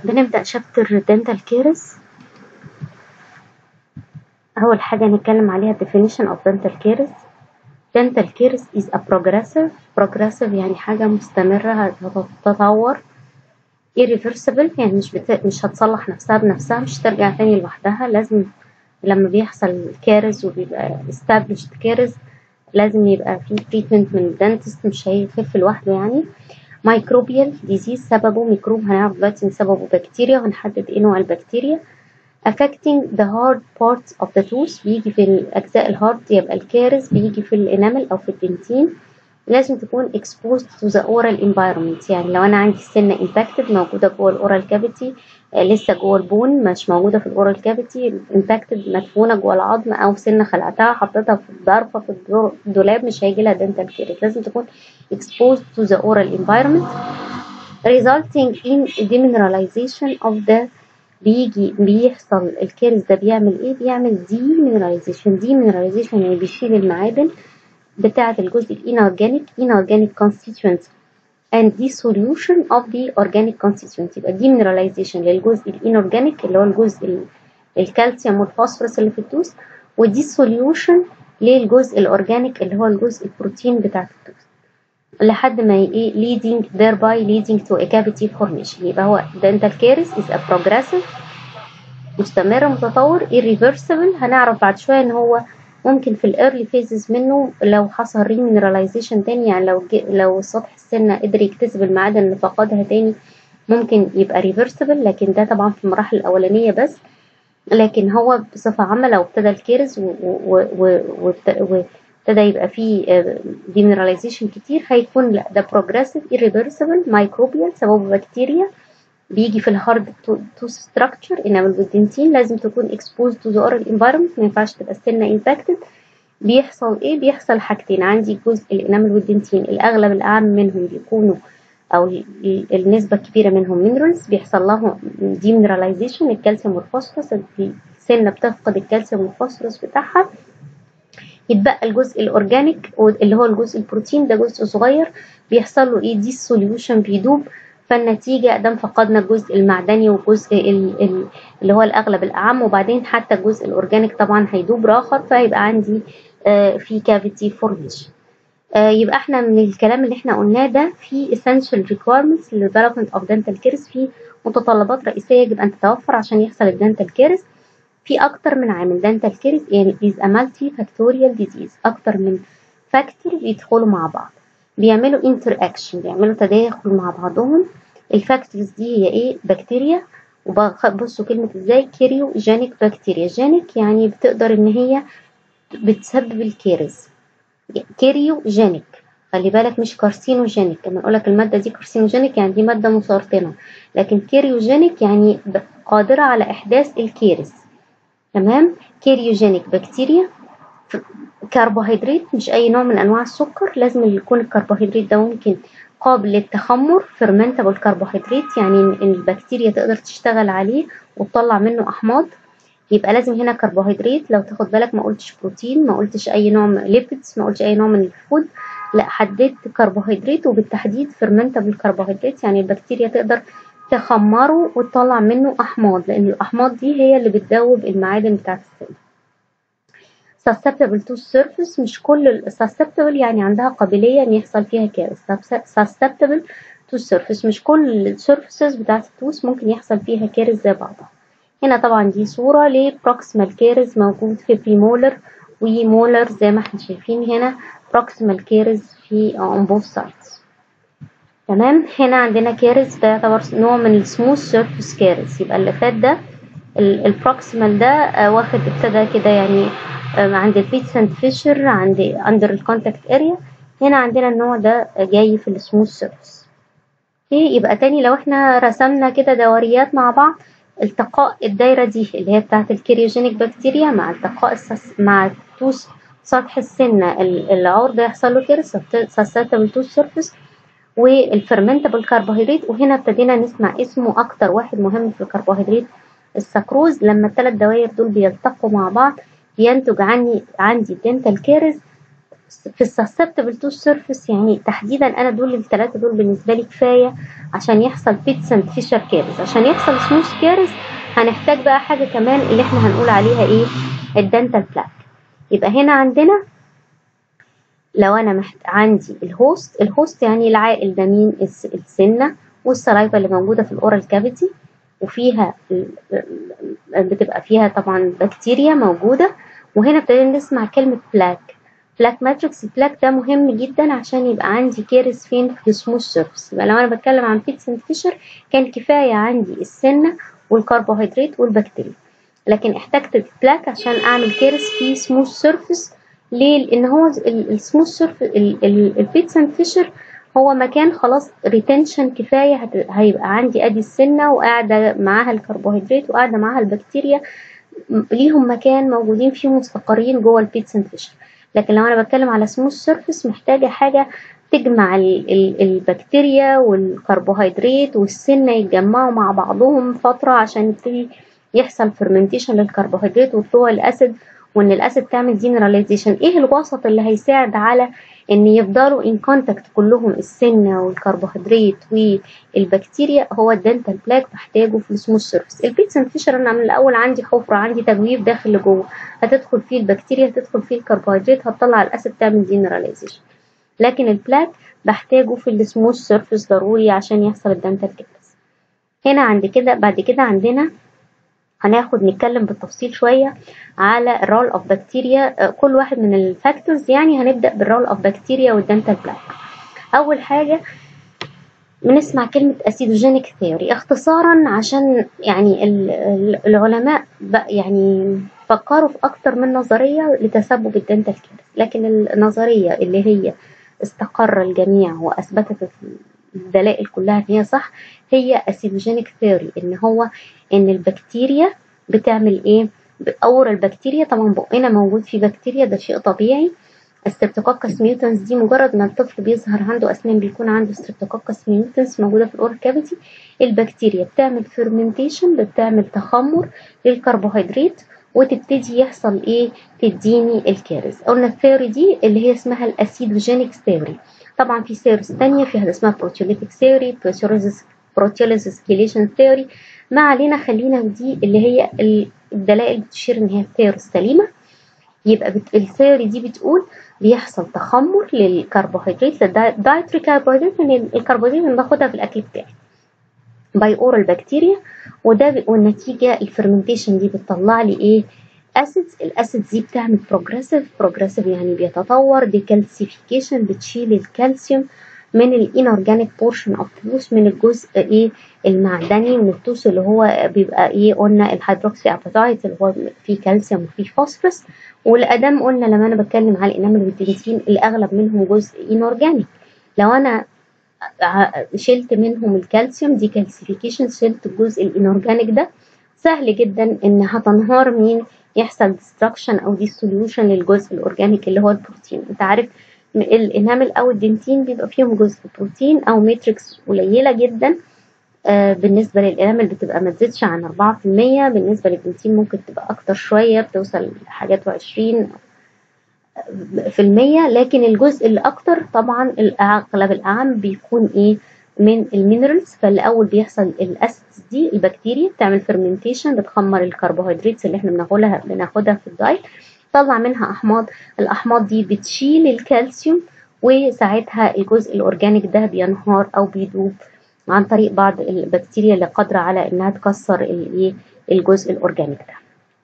بنبدأ شابتر دنتال كيرز. أول حاجة نتكلم عليها definition of dental caries. dental caries is a progressive يعني حاجة مستمرة هتتطور. irreversible يعني مش هتصلح نفسها بنفسها، مش ترجع تاني لوحدها. لازم لما بيحصل كارث وبيبقى established كارث لازم يبقى في treatment من الدنتست، مش هيخف لوحده يعني. مايكروبيال ديزيز سببه ميكروب، هنعرف دلوقتي ان سببه بكتيريا وهنحدد ايه نوع البكتيريا. affecting the hard parts of the tooth بيجي في الأجزاء الهارد، يبقى الكارث بيجي في الانامل أو في الدنتين. لازم تكون exposed to the oral environment، يعني لو أنا عندي السنة impacted موجودة جوه الأورال كافيتي، لسه جوه البون مش موجودة في الأورال كافيتي، impacted مدفونة جوه العظم، أو سنة خلعتها حطيتها في ظرفة في الدولاب، مش هيجي لها dental caries. لازم تكون exposed to the oral environment resulting in demineralization of the بيحصل الكيرز ده بيعمل ايه؟ بيعمل ديمينراليزيشن يعني بيشيل المعادن بتاعة الجزء inorganic constituents and dissolution of the organic constituents. يبقى demineralization للجزء الانورجانيك اللي هو الجزء الكالسيوم والفوسفورس اللي في التوث، وديسوليوشن للجزء الاورجانيك اللي هو الجزء البروتين بتاع التوث، لحد ما ايه thereby leading to a cavity formation. يبقى هو dental caries is a progressive مستمر متطور irreversible. هنعرف بعد شوية ان هو ممكن في early phases منه لو حصل remineralization تاني، يعني لو سطح السنة قدر يكتسب المعادن اللي فقدها تاني ممكن يبقى reversible، لكن ده طبعا في المراحل الأولانية بس. لكن هو بصفة عامة لو ابتدى الكيرز وابتدى يبقى فيه demineralization كتير، هيكون لا ده progressive irreversible microbial سببه بكتيريا، بيجي في الهارد تو ستراكشر انامل بالدنتين. لازم تكون exposed to the oral environment، ما ينفعش تبقى السنة impacted. بيحصل ايه؟ بيحصل حاجتين، عندي جزء الانامل والدنتين الأغلب الأعم منهم بيكونوا أو النسبة الكبيرة منهم minerals، بيحصل لهم demineralization الكالسيوم والفوسفورس، السنة بتفقد الكالسيوم والفوسفورس بتاعها، يتبقى الجزء الأورجانيك اللي هو الجزء البروتين، ده جزء صغير بيحصل له ايه؟ dissolution بيدوب. فالنتيجة دام فقدنا الجزء المعدني والجزء اللي هو الأغلب الأعم، وبعدين حتى الجزء الأورجانيك طبعا هيدوب راخر، فهيبقى عندي في cavity formation. يبقى احنا من الكلام اللي احنا قلناه ده في essential requirements للdevelopment of dental caries، في متطلبات رئيسية يجب أن تتوفر عشان يحصل الدنتال كيرز. في أكتر من عامل dental caries يعني is a multifactorial disease، أكتر من فاكتور بيدخلوا مع بعض، بيعملوا interaction، بيعملوا تداخل مع بعضهم. الفاكتورز دي هي ايه؟ بكتيريا. وبصوا كلمة ازاي؟ كيريوجينيك بكتيريا، جينيك يعني بتقدر ان هي بتسبب الكيرز. كيريوجينيك خلي بالك، مش كارسينوجينيك. لما اقولك المادة دي كارسينوجينيك يعني دي مادة مسرطنة، لكن كيريوجينيك يعني قادرة على احداث الكيرز. تمام؟ كيريوجينيك بكتيريا. كربوهيدرات، مش اي نوع من انواع السكر، لازم يكون الكربوهيدرات ده ممكن قابل للتخمر fermentable كربوهيدرات، يعني ان البكتيريا تقدر تشتغل عليه وتطلع منه احماض. يبقى لازم هنا كربوهيدرات. لو تاخد بالك ما قلتش بروتين، ما قلتش اي نوع من ليبيدز، ما قلتش اي نوع من الفود، لا حددت كربوهيدرات، وبالتحديد fermentable كربوهيدرات يعني البكتيريا تقدر تخمره وتطلع منه احماض، لان الاحماض دي هي اللي بتذوب المعادن بتاعت السن. susceptible to surface، مش كل susceptible يعني عندها قابلية ان يحصل فيها كارث. susceptible to surface مش كل surfaces بتاعت التوث ممكن يحصل فيها كارث زي بعضها. هنا طبعا دي صورة لبروكسيمال كارث موجود في بريمولر ومولر زي ما احنا شايفين هنا بروكسيمال كارث في on both sides. تمام؟ هنا عندنا كارث ده يعتبر نوع من السموث سيرفيس كارث. يبقى اللي فات ده البروكسيمال ده واخد ابتدى كده يعني عند الفيتس اند فيشر، عند اندر الكونتاكت اريا. هنا عندنا النوع ده جاي في السموث سيرفيس. يبقى تاني لو احنا رسمنا كده دوريات مع بعض، التقاء الدايره دي اللي هي بتاعه الكيريوجينيك بكتيريا مع التقاء مع توث سطح السنه العرض يحصل له كيرس susceptible to surface، والفرمنتبل كربوهيدرات. وهنا ابتدينا نسمع اسمه اكتر واحد مهم في الكربوهيدرات، السكروز. لما الثلاث دوائر دول بيلتقوا مع بعض بينتج عندي الدنتال كيرز في السسبتبل تو سيرفيس يعني تحديدا انا دول الثلاثه دول بالنسبه لي كفايه عشان يحصل بيتس اند فيشر كاريز. عشان يحصل سموث كاريز هنحتاج بقى حاجه كمان اللي احنا هنقول عليها ايه؟ الدنتال بلاك. يبقى هنا عندنا لو انا عندي الهوست يعني العائل ده مين؟ السنه والسلايفا اللي موجوده في الاورال كافيتي، وفيها بتبقى فيها طبعا بكتيريا موجوده. وهنا ابتدينا نسمع كلمه بلاك ماتريكس. البلاك ده مهم جدا عشان يبقى عندي كيرس فين؟ في سموث سيرفيس. يبقى لو انا بتكلم عن بيتس اند فيشر كان كفايه عندي السنه والكربوهيدرات والبكتيريا، لكن احتجت البلاك عشان اعمل كيرس في سموث سيرفيس. ليه؟ لان هو السموث سيرفيس البيتس اند فيشر هو مكان خلاص ريتنشن كفايه، هيبقى عندي ادي السنه وقاعده معاها الكربوهيدرات وقاعده معاها البكتيريا، ليهم مكان موجودين فيه مستقرين جوه البيتس اند فيشر. لكن لو انا بتكلم على سموث سيرفيس محتاجه حاجه تجمع البكتيريا والكربوهيدرات والسنه يتجمعوا مع بعضهم فتره عشان يبتدي يحصل فرمنتيشن للكربوهيدرات وطلوع الاسيد، وان الاسيد تعمل ديمينراليزيشن. ايه الوسط اللي هيساعد على ان يفضلوا ان كونتاكت كلهم السنه والكربوهيدرات والبكتيريا؟ هو الدنتال بلاك بحتاجه في السموث سيرفيس. البيتس اند فيشر انا من الاول عندي حفره، عندي تجويف داخل لجوه، هتدخل فيه البكتيريا، هتدخل فيه الكربوهيدرات، هتطلع الاسيد تعمل ديمينراليزيشن. لكن البلاك بحتاجه في السموث سيرفيس ضروري عشان يحصل الدنتال كيرس. هنا عند كده بعد كده عندنا هناخد نتكلم بالتفصيل شوية على الرول اوف بكتيريا، كل واحد من الفاكتورز. يعني هنبدأ بالرول اوف بكتيريا والدنتال بلاك. أول حاجة بنسمع كلمة أسيدوجينيك ثيوري اختصارا، عشان يعني العلماء يعني فكروا في أكتر من نظرية لتسبب الدنتال كيرس، لكن النظرية اللي هي استقر الجميع وأثبتت الدلائل كلها ان هي صح هي أسيدوجينيك ثيوري، ان البكتيريا بتعمل ايه؟ بتقور البكتيريا. طبعا بقنا موجود فيه بكتيريا، ده شيء طبيعي. الستريبتوكوكس ميوتنس دي مجرد ما الطفل بيظهر عنده اسنان بيكون عنده ستريبتوكوكس ميوتنس موجوده في الاورال كافيتي. البكتيريا بتعمل فيرمنتيشن، بتعمل تخمر للكربوهيدرات وتبتدي يحصل ايه؟ تديني الكارث. قلنا الثيوري دي اللي هي اسمها الاسيدوجينيك ثيوري. طبعا في ثيوريز تانية فيها اسمها بروتيوليتيك ثيوري، بروتيوليسيس كيليشن ثيوري. ما علينا، خلينا دي اللي هي الدلائل بتشير ان هي الثيوري السليمه. يبقى الثيوري دي بتقول بيحصل تخمر للكربوهيدرات، الدايتري كربوهيدرات، يعني الكربوهيدرات اللي باخدها في الاكل بتاعي باي اورال بكتيريا. وده والنتيجه الفرمنتيشن دي بتطلع لي ايه؟ اسيدز. الاسيدز دي بتعمل بروجريسيف يعني بيتطور. ديكالسيفيكيشن بتشيل الكالسيوم من الانورجانيك بورشن اوف توث، من الجزء ايه؟ المعدني من التوث، اللي هو بيبقى ايه؟ قلنا الهيدروكسي اباتايت اللي هو فيه كالسيوم وفيه فوسفورس. والادام قلنا لما انا بتكلم على الانامل والدنتين الاغلب منهم جزء انورجانيك، لو انا شلت منهم الكالسيوم دي كالسيفيكيشن، شلت الجزء الانورجانيك ده، سهل جدا ان هتنهار مين؟ يحصل ديستراكشن او ديسوليوشن للجزء الاورجانيك اللي هو البروتين. انت عارف الانامل او الدنتين بيبقى فيهم جزء بروتين او ماتريكس قليله جدا. بالنسبه للانامل بتبقى ما تزيدش عن 4%، بالنسبه للدنتين ممكن تبقى اكتر شويه، بتوصل لحاجات 20%. لكن الجزء الاكتر طبعا الاغلب الاعم بيكون ايه؟ من المينرالز. فالاول بيحصل الاسيدز دي، البكتيريا بتعمل فيرمنتيشن، بتخمر الكربوهيدرات اللي احنا بناخدها في الدايت، طلع منها احماض. الاحماض دي بتشيل الكالسيوم، وساعتها الجزء الاورجانيك ده بينهار او بيدوب عن طريق بعض البكتيريا اللي قادره على انها تكسر الايه؟ الجزء الاورجانيك ده.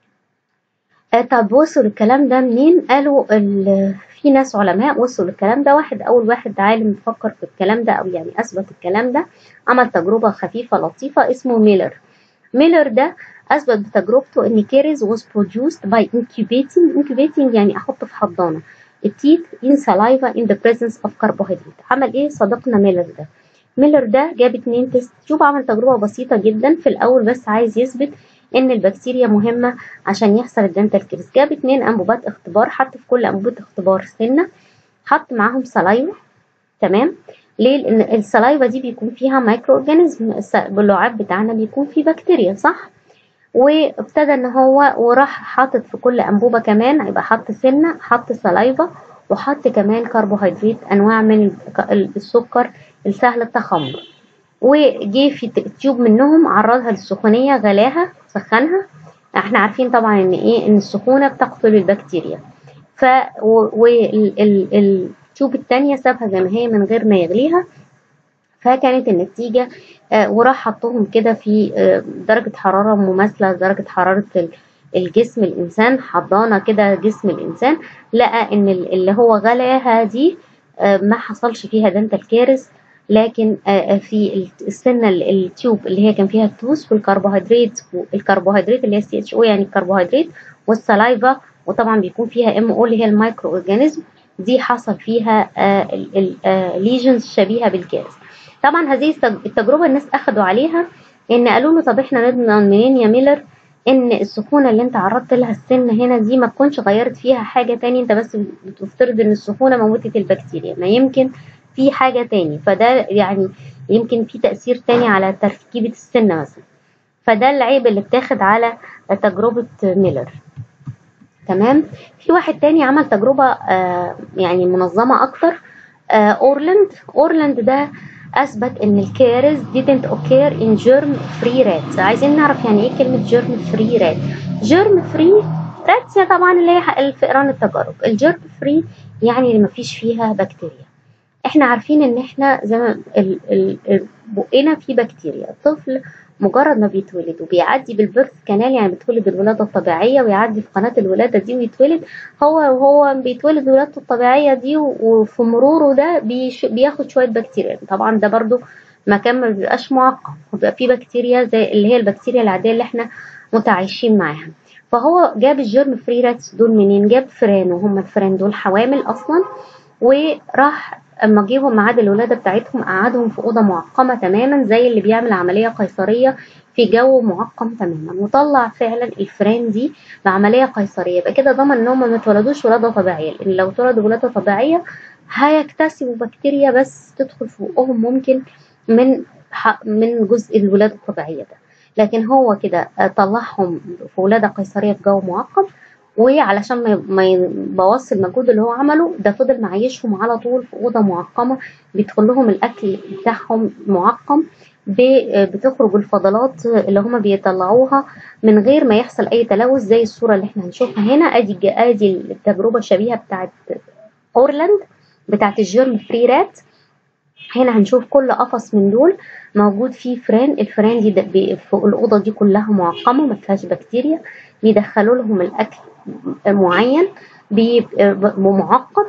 طب وصلوا الكلام ده منين؟ قالوا في ناس علماء وصلوا الكلام ده. اول واحد عالم فكر في الكلام ده او يعني اثبت الكلام ده، عمل تجربه خفيفه لطيفه اسمه ميلر ده اثبت بتجربته ان كيريز was produced by incubating يعني احط في حضانه التيث in saliva in the presence of carbohydrate. عمل ايه صديقنا ميلر ده جاب 2 تيست تيوب، عمل تجربه بسيطه جدا في الاول بس عايز يثبت ان البكتيريا مهمه عشان يحصل الدنتال كيرس. جاب 2 انبوبات اختبار، حط في كل انبوبه اختبار سنه، حط معاهم سلايفا. تمام؟ ليه؟ لان السلايفا دي بيكون فيها مايكرو اورجانيزم، اللعاب بتاعنا بيكون فيه بكتيريا صح؟ وابتدى ان هو وراح حاطط في كل انبوبه كمان، يبقى حط سنه، حط سلايفا، وحط كمان كربوهيدرات انواع من السكر السهل التخمر، وجي في تيوب منهم عرضها للسخونيه، غلاها سخنها. احنا عارفين طبعا ان ايه، ان السخونه بتقتل البكتيريا. ف والتيوب التانية سابها زي ما هي من غير ما يغليها. فكانت النتيجة وراح حطهم كده في درجة حرارة مماثلة لدرجة حرارة الجسم الإنسان، حضانة كده جسم الإنسان، لقى إن اللي هو غلاها دي ما حصلش فيها دنتال كارث، لكن في السنة التيوب اللي هي كان فيها التوث والكربوهيدرات، الكربوهيدرات اللي هي CHO يعني الكربوهيدرات، والسلايفا، وطبعا بيكون فيها MO اللي هي المايكرو اورجانيزم، دي حصل فيها ليجنز شبيهة بالكارث. طبعا هذه التجربة الناس أخدوا عليها، إن قالوا له طب إحنا نضمن منين يا ميلر إن السخونة اللي أنت عرضت لها السن هنا دي ما تكونش غيرت فيها حاجة تاني، أنت بس بتفترض إن السخونة موتت البكتيريا، ما يمكن في حاجة تاني، فده يعني يمكن في تأثير تاني على تركيبة السن مثلا. فده العيب اللي بتاخد على تجربة ميلر. تمام. في واحد تاني عمل تجربة يعني منظمة أكتر، أورلاند ده أثبت إن الكارث didn't occur in germ free rats. عايزين نعرف يعني إيه كلمة germ free rat. germ free rats طبعا اللي هي الفئران التجارب. الجيرم فري يعني اللي مفيش فيها بكتيريا. احنا عارفين ان احنا زي ما بقنا فيه بكتيريا. الطفل مجرد ما بيتولد وبيعدي بالبيرث كانال، يعني بيتولد الولادة الطبيعية ويعدي في قناة الولادة دي ويتولد، وهو بيتولد ولادته الطبيعية دي، وفي مروره ده بياخد شوية بكتيريا. طبعا ده برضو مكان ما بيبقاش معقم، بيبقى فيه بكتيريا زي اللي هي البكتيريا العادية اللي احنا متعايشين معاها. فهو جاب الجيرم فري راتس دول منين؟ جاب فران، وهم الفران دول حوامل اصلا، وراح اما جيبهم ميعاد الولاده بتاعتهم قعدهم في اوضه معقمه تماما زي اللي بيعمل عمليه قيصريه في جو معقم تماما، وطلع فعلا الفئران دي بعمليه قيصريه. يبقى كده ضمن ان هم ما اتولدوش ولاده طبيعيه، لان لو اتولدوا ولاده طبيعيه هيكتسبوا بكتيريا بس تدخل في بقهم ممكن من جزء الولاده الطبيعيه ده. لكن هو كده طلعهم في ولاده قيصريه في جو معقم، وعلشان ما يبوظش المجهود اللي هو عمله ده، فضل معيشهم على طول في اوضه معقمه، بيدخل لهم الاكل بتاعهم معقم، بتخرج الفضلات اللي هما بيطلعوها من غير ما يحصل اي تلوث، زي الصوره اللي احنا هنشوفها هنا. ادي التجربه الشبيهه بتاعت اورلاند بتاعت الجيرم فري رات. هنا هنشوف كل قفص من دول موجود فيه فران. الفران دي في الاوضه دي كلها معقمه ما فيهاش بكتيريا، بيدخلوا لهم الاكل معين معقم،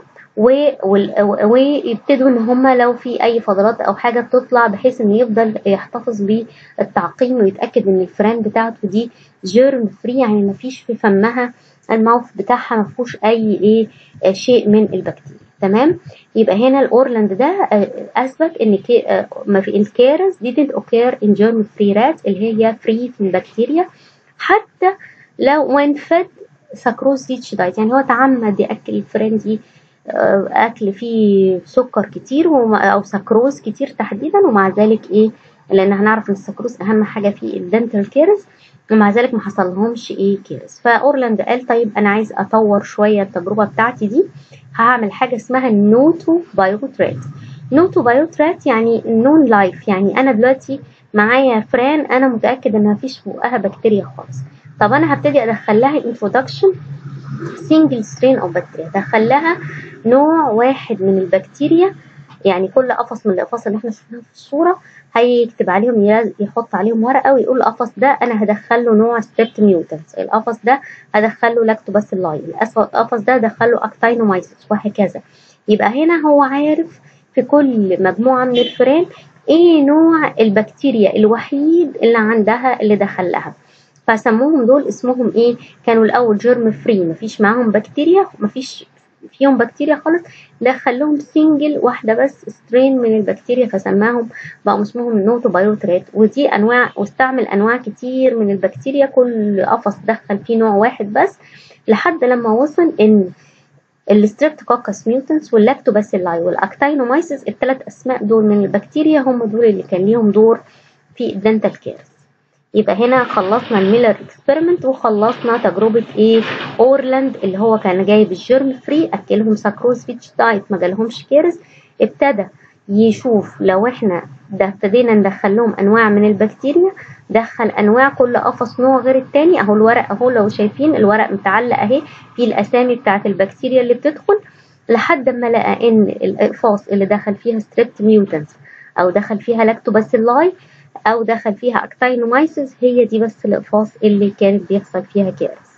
ويبتدوا ان هم لو في اي فضلات او حاجه بتطلع، بحيث ان يفضل يحتفظ بالتعقيم ويتاكد ان الفران بتاعته دي جيرم فري، يعني ما فيش في فمها الماوث بتاعها ما فيهوش اي شيء من البكتيريا. تمام. يبقى هنا الاورلاند ده اثبت ان ما في الكارث didn't occur in germ free rats اللي هي فري من البكتيريا، حتى لو وين فد سكروز ريتش دايت، يعني هو تعمد ياكل الفئران دي اكل فيه سكر كتير او سكروز كتير تحديدا، ومع ذلك ايه، لان هنعرف ان السكروز اهم حاجه في الدنتال كيرز، ومع ذلك ما حصلهمش كيرز. فاورلاند قال طيب انا عايز اطور شويه التجربه بتاعتي دي، هعمل حاجه اسمها نوتو بايوترات. نوتو بايوترات يعني نون لايف، يعني انا دلوقتي معايا فران انا متاكد ان مفيش فوقها بكتيريا خالص. طب انا هبتدي ادخل لها انترودكشن سنجل سترين او بكتيريا، ادخل لها نوع واحد من البكتيريا، يعني كل قفص من الاقفاص اللي احنا شفناها في الصوره هيكتب عليهم، يحط عليهم ورقه ويقول القفص ده انا هدخل له نوع ستريبت ميوتنس، القفص ده هدخل له لاكتوباسيلاي، القفص ده هدخل له اكتاينومايسيس، وهكذا. يبقى هنا هو عارف في كل مجموعه من الفئران ايه نوع البكتيريا الوحيد اللي عندها اللي دخل لها. فسموهم دول اسمهم ايه؟ كانوا الاول جيرم فري، مفيش معاهم بكتيريا، مفيش فيهم بكتيريا خالص، دخلهم سنجل واحده بس سترين من البكتيريا، فسماهم بقوا اسمهم نوتو بايوترات. ودي انواع، واستعمل انواع كتير من البكتيريا، كل قفص دخل فيه نوع واحد بس، لحد لما وصل ان الستريبتوكوكس ميوتنس واللاكتوباسيلاي والاكتاينومايسيس، الثلاث اسماء دول من البكتيريا هم دول اللي كان ليهم دور في الدنتال كيرز. يبقى هنا خلصنا الميلر اكسبيرمنت وخلصنا تجربة ايه اورلاند اللي هو كان جايب الجيرم فري اكلهم ساكروز فيتش دايت ما جالهمش كيرز. ابتدى يشوف لو احنا ابتدينا ندخل لهم انواع من البكتيريا، دخل انواع كل قفص نوع غير التاني. اهو الورق اهو لو شايفين الورق متعلق اهي في الاسامي بتاعت البكتيريا اللي بتدخل، لحد ما لقى ان الاقفاص اللي دخل فيها ستريبت ميوتنس او دخل فيها لاكتوباسيلاي او دخل فيها اكتاينومايسيس هي دي بس الاقفاص اللي كانت بيحصل فيها كارث.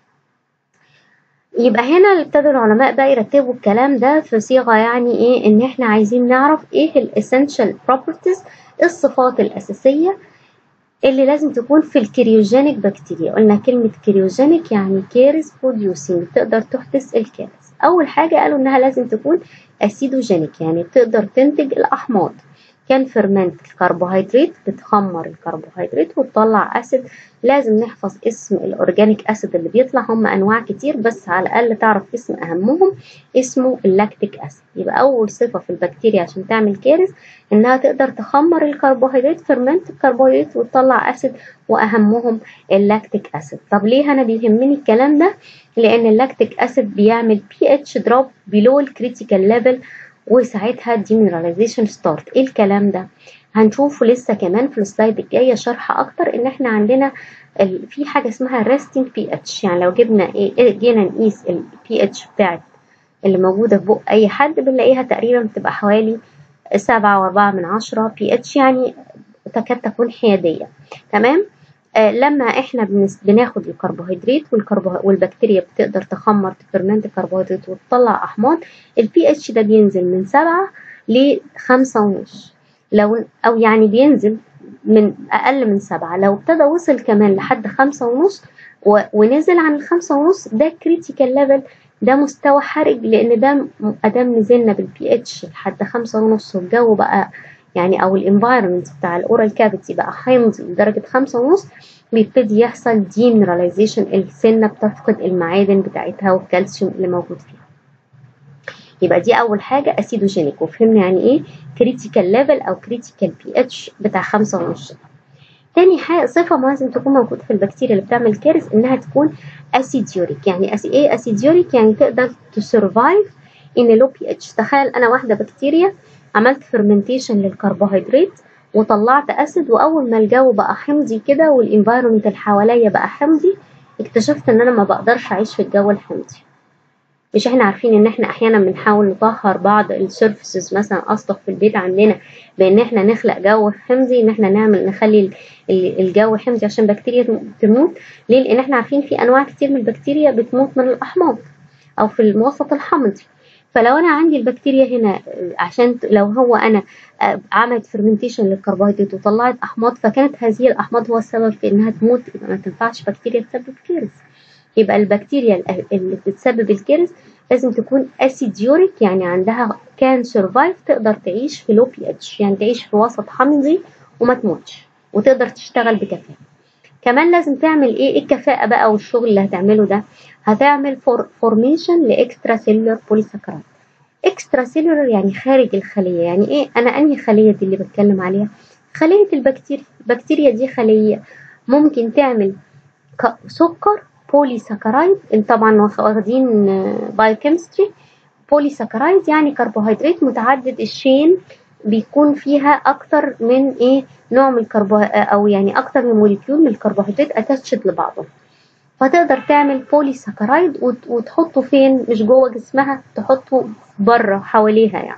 يبقى هنا ابتدوا العلماء بقى يرتبوا الكلام ده في صيغه يعني ايه، ان احنا عايزين نعرف ايه الاسينشال بروبرتيز، الصفات الاساسيه اللي لازم تكون في الكريوجينيك بكتيريا. قلنا كلمه كريوجينيك يعني كيرز بروديوسينج، تقدر تحدث الكارث. اول حاجه قالوا انها لازم تكون اسيدوجينيك يعني تقدر تنتج الاحماض. كان فيرمنت الكربوهيدرات، بتخمر الكربوهيدرات وتطلع اسيد. لازم نحفظ اسم الاورجانيك اسيد اللي بيطلع، هم انواع كتير بس على الاقل تعرف اسم اهمهم اسمه اللاكتيك اسيد. يبقى اول صفه في البكتيريا عشان تعمل كارث انها تقدر تخمر الكربوهيدرات، فيرمنت الكربوهيدرات وتطلع اسيد واهمهم اللاكتيك اسيد. طب ليه انا بيهمني الكلام ده؟ لان اللاكتيك اسيد بيعمل بي اتش دروب بيلو الكريتيكال ليفل وساعتها ديمينراليزيشن ستارت. ايه الكلام ده؟ هنشوفه لسه كمان في السلايد الجايه شرح اكتر. ان احنا عندنا في حاجه اسمها ريستنج بي اتش، يعني لو جبنا جينا نقيس البي اتش بتاعت اللي موجوده في بق اي حد بنلاقيها تقريبا بتبقى حوالي 7.4 بي اتش، يعني تكاد تكون حياديه. تمام. لما احنا بناخد الكربوهيدرات والبكتيريا بتقدر تخمر تفرمنت الكربوهيدرات وتطلع احماض، البي اتش ده بينزل من 7 ل5.5، لو او يعني بينزل من اقل من 7. لو ابتدى وصل كمان لحد 5.5 ونزل عن 5.5 ده كريتيكال ليفل، ده مستوى حرج. لان ده ادام نزلنا بالبي اتش لحد 5.5 والجو بقى يعني او الانفايرمنت بتاع الاورال كافيتي بقى حامضي لدرجه 5.5، بيبتدي يحصل ديمينراليزيشن، السنه بتفقد المعادن بتاعتها والكالسيوم اللي موجود فيها. يبقى دي اول حاجه اسيدوجينيك، وفهمنا يعني ايه كريتيكال ليفل او كريتيكال بي اتش بتاع 5.5. تاني حاجه صفه لازم تكون موجوده في البكتيريا اللي بتعمل كارث انها تكون اسيديوريك. يعني ايه اسيديوريك؟ يعني تقدر تسرفايف ان لو بي اتش. تخيل انا واحده بكتيريا عملت فرمنتيشن للكربوهيدرات وطلعت اسيد، واول ما الجو بقى حمضي كده والانفايرمنت اللي حواليا بقى حمضي، اكتشفت ان انا ما بقدرش اعيش في الجو الحمضي. مش احنا عارفين ان احنا احيانا بنحاول نطهر بعض السيرفيسز مثلا اسطح في البيت عندنا بان احنا نخلق جو حمضي، ان احنا نخلي الجو حمضي عشان بكتيريا تموت. ليه؟ لان احنا عارفين في انواع كتير من البكتيريا بتموت من الاحماض او في الوسط الحمضي. فلو انا عندي البكتيريا هنا عشان لو هو انا عملت فرمنتيشن للكربوهيدرات وطلعت احماض، فكانت هذه الاحماض هو السبب في انها تموت، يبقى ما تنفعش بكتيريا تسبب كارث. يبقى البكتيريا اللي بتسبب الكارث لازم تكون اسيديوريك، يعني عندها كان سرفايف، تقدر تعيش في لو بي اتش، يعني تعيش في وسط حمضي وما تموتش وتقدر تشتغل بكفاءة. كمان لازم تعمل ايه الكفاءة بقى والشغل اللي هتعمله ده؟ هتعمل فورميشن لاكسترا سيلولر بوليساكرايد. اكسترا سيلولر يعني خارج الخلية. يعني ايه؟ انا انهي خلية دي اللي بتكلم عليها؟ خلية البكتيريا. البكتيريا دي خلية ممكن تعمل سكر بوليساكرايد. طبعا واخدين بايوكيمستري. بوليساكرايد يعني كربوهيدرات متعدد الشين، بيكون فيها اكتر من ايه نوع من او يعني اكتر من موليكيول من الكربوهيدرات اتاتشد لبعضهم. فتقدر تعمل بوليساكرايد وتحطه فين؟ مش جوه جسمها، تحطه بره حواليها يعني.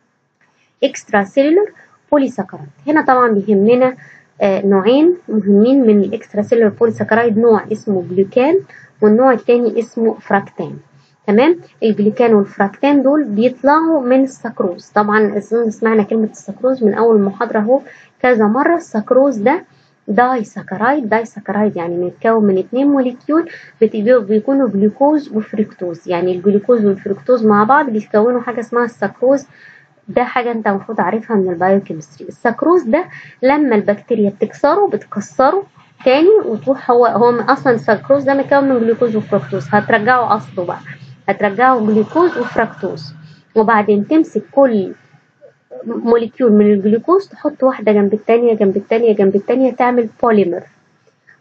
اكسترا سيلولر بوليساكرايد. هنا طبعا بيهمنا نوعين مهمين من الاكسترا سيلولر بوليساكرايد، نوع اسمه جلوكان والنوع الثاني اسمه فراكتان. تمام. الجلوكان والفراكتان دول بيطلعوا من السكروز. طبعا سمعنا كلمه السكروز من اول محاضره اهو كذا مره. السكروز ده داي ساكرايد. داي ساكرايد يعني متكون من 2 موليكيول بيكونوا جلوكوز وفركتوز، يعني الجلوكوز والفركتوز مع بعض بيكونوا حاجه اسمها السكروز. ده حاجة انت المفروض عارفها من البايوكيمستري. السكروز ده لما البكتيريا بتكسره تاني وتروح، هو اصلا السكروز ده مكون من جلوكوز وفركتوز، هترجعه اصله بقى، هترجعه جلوكوز وفركتوز، وبعدين تمسك كل موليكيول من الجلوكوز تحط واحدة جنب التانية جنب التانية جنب التانية، تعمل بوليمر.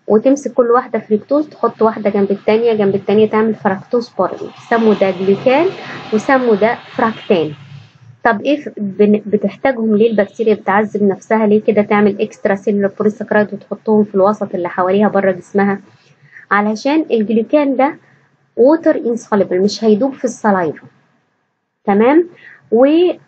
وتمسك كل واحدة فركتوز تحط واحدة جنب التانية جنب التانية تعمل فركتوز بارل، سموا ده جلوكان وسموا ده فراكتان. طب ايه بتحتاجهم ليه البكتيريا؟ بتعذب نفسها ليه كده تعمل اكسترا سيلولار بوليساكرايد وتحطهم في الوسط اللي حواليها بره جسمها؟ علشان الجلوكان ده ووتر انسوليبل، مش هيدوب في السلايفا، تمام؟ ويبقى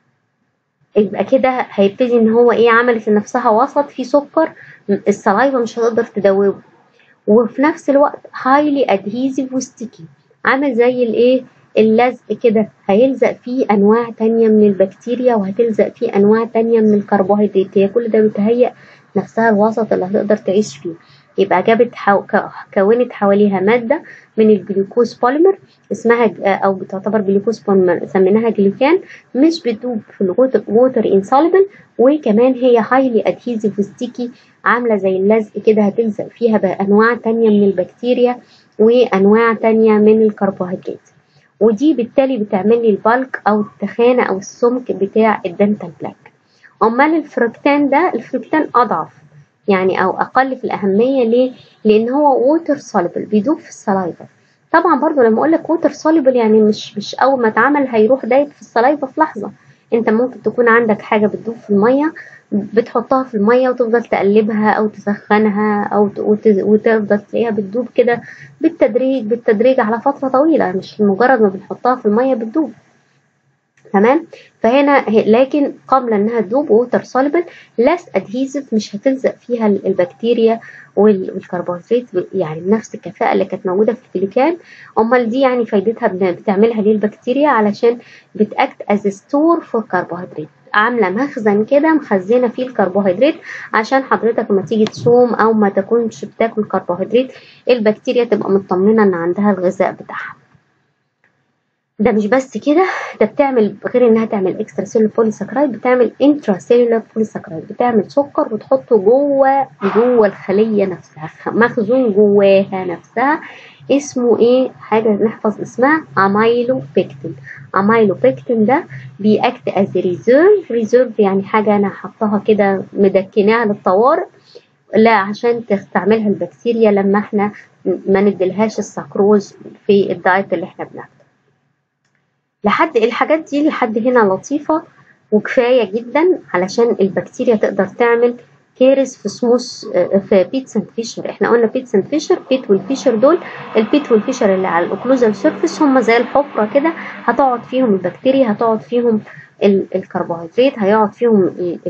كده هيبتدي ان هو ايه، عملت لنفسها وسط فيه سكر السلايفا مش هتقدر تدوبه، وفي نفس الوقت highly adhesive وستيكي، عامل زي الايه، اللزق كده، هيلزق فيه انواع تانية من البكتيريا وهتلزق فيه انواع تانية من الكربوهيدرات، هي كل ده بتهيئ نفسها الوسط اللي هتقدر تعيش فيه. يبقى جابت كونت حواليها مادة من الجلوكوز بوليمر اسمها او بتعتبر جلوكوز بوليمر سميناها جلوكان، مش بتدوب في الووتر انسوليبل، وكمان هي هايلي ادهيزيف وستيكي، عاملة زي اللزق كده، هتلزق فيها بأنواع تانية من البكتيريا وأنواع تانية من الكربوهيدرات، ودي بالتالي بتعمل لي البالك أو التخانة أو السمك بتاع الدنتال بلاك. أمال الفركتان ده، الفركتان أضعف يعني أو أقل في الأهمية. ليه؟ لأن هو ووتر سوليبل، بيدوب في السلايفا. طبعا برضو لما أقول لك ووتر سوليبل يعني مش أول ما اتعمل هيروح دايب في السلايفا في لحظة. أنت ممكن تكون عندك حاجة بتدوب في المية، بتحطها في المية وتفضل تقلبها أو تسخنها أو وتفضل تلاقيها بتدوب كده بالتدريج على فترة طويلة، مش مجرد ما بنحطها في المية بتدوب، تمام؟ فهنا لكن قبل انها تدوب ووتر سوليبل لس ادهيزيف، مش هتلزق فيها البكتيريا والكربوهيدرات يعني بنفس الكفاءة اللي كانت موجودة في الجلوكان. امال دي يعني فايدتها بتعملها ليه البكتيريا؟ علشان بتاكت از ستور فور كربوهيدرات، عامله مخزن كده مخزنه فيه الكربوهيدرات، عشان حضرتك لما تيجي تصوم او ما تكونش بتاكل كربوهيدرات البكتيريا تبقى مطمنه ان عندها الغذاء بتاعها. ده مش بس كده، ده بتعمل غير انها تعمل اكسترا سيلولار بوليساكرايد، بتعمل انترا سيلولار بوليساكرايد، بتعمل سكر وتحطه جوه الخليه نفسها، مخزون جواها نفسها، اسمه ايه؟ حاجه نحفظ اسمها اميلو بيكتين. اميلو بيكتين ده بيأكت از ريزيرف يعني حاجه انا حطها كده مدكناها للطوارئ، لا عشان تستعملها البكتيريا لما احنا ما نديلهاش السكروز في الدايت اللي احنا بناكله. لحد الحاجات دي لحد هنا لطيفة وكفاية جدا علشان البكتيريا تقدر تعمل كيرس في سموث في بيتس اند فيشر. احنا قلنا بيتس اند فيشر، بيت والفيشر دول، البيت والفيشر اللي على الاوكلوزال سيرفيس هم زي الحفرة كده، هتقعد فيهم البكتيريا، هتقعد فيهم الكربوهيدرات، هيقعد فيهم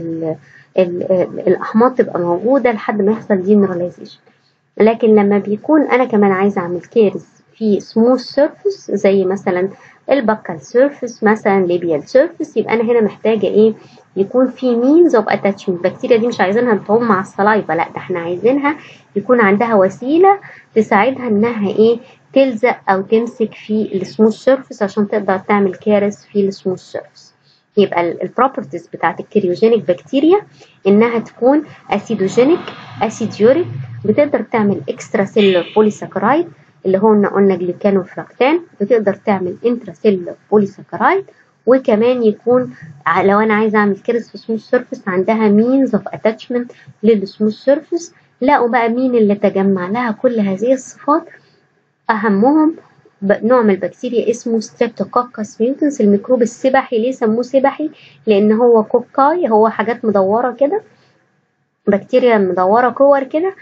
الاحماض تبقى موجودة لحد ما يحصل ديمينراليزيشن. لكن لما بيكون انا كمان عايزة اعمل كيرس في سموث سيرفيس زي مثلا البكال سيرفيس مثلا ليبيال سيرفيس، يبقى انا هنا محتاجه ايه؟ يكون في مينز اوف اتاتشمنت. البكتيريا دي مش عايزينها تعوم مع السلايفا، لا ده احنا عايزينها يكون عندها وسيله تساعدها انها ايه؟ تلزق او تمسك في السموث سيرفيس عشان تقدر تعمل كارث في السموث سيرفيس. يبقى البروبرتيز بتاعت الكريوجينيك بكتيريا انها تكون اسيدوجينيك اسيديوريك، بتقدر تعمل اكسترا سيلولار بوليساكرايد اللي هو قلنا جلوكان وفراكتان، بتقدر تعمل انترا سيلولار بوليساكرايد، وكمان يكون لو انا عايزه اعمل كيرس في سموث سيرفيس عندها مينز اوف اتاتشمنت للسموث سيرفيس. لقوا بقى مين اللي تجمع لها كل هذه الصفات؟ اهمهم نوع من البكتيريا اسمه ستريبتوكوكس ميوتنس، الميكروب السبحي. ليه سموه سبحي؟ لان هو كوكاي، هو حاجات مدوره كده، بكتيريا مدوره كور كده،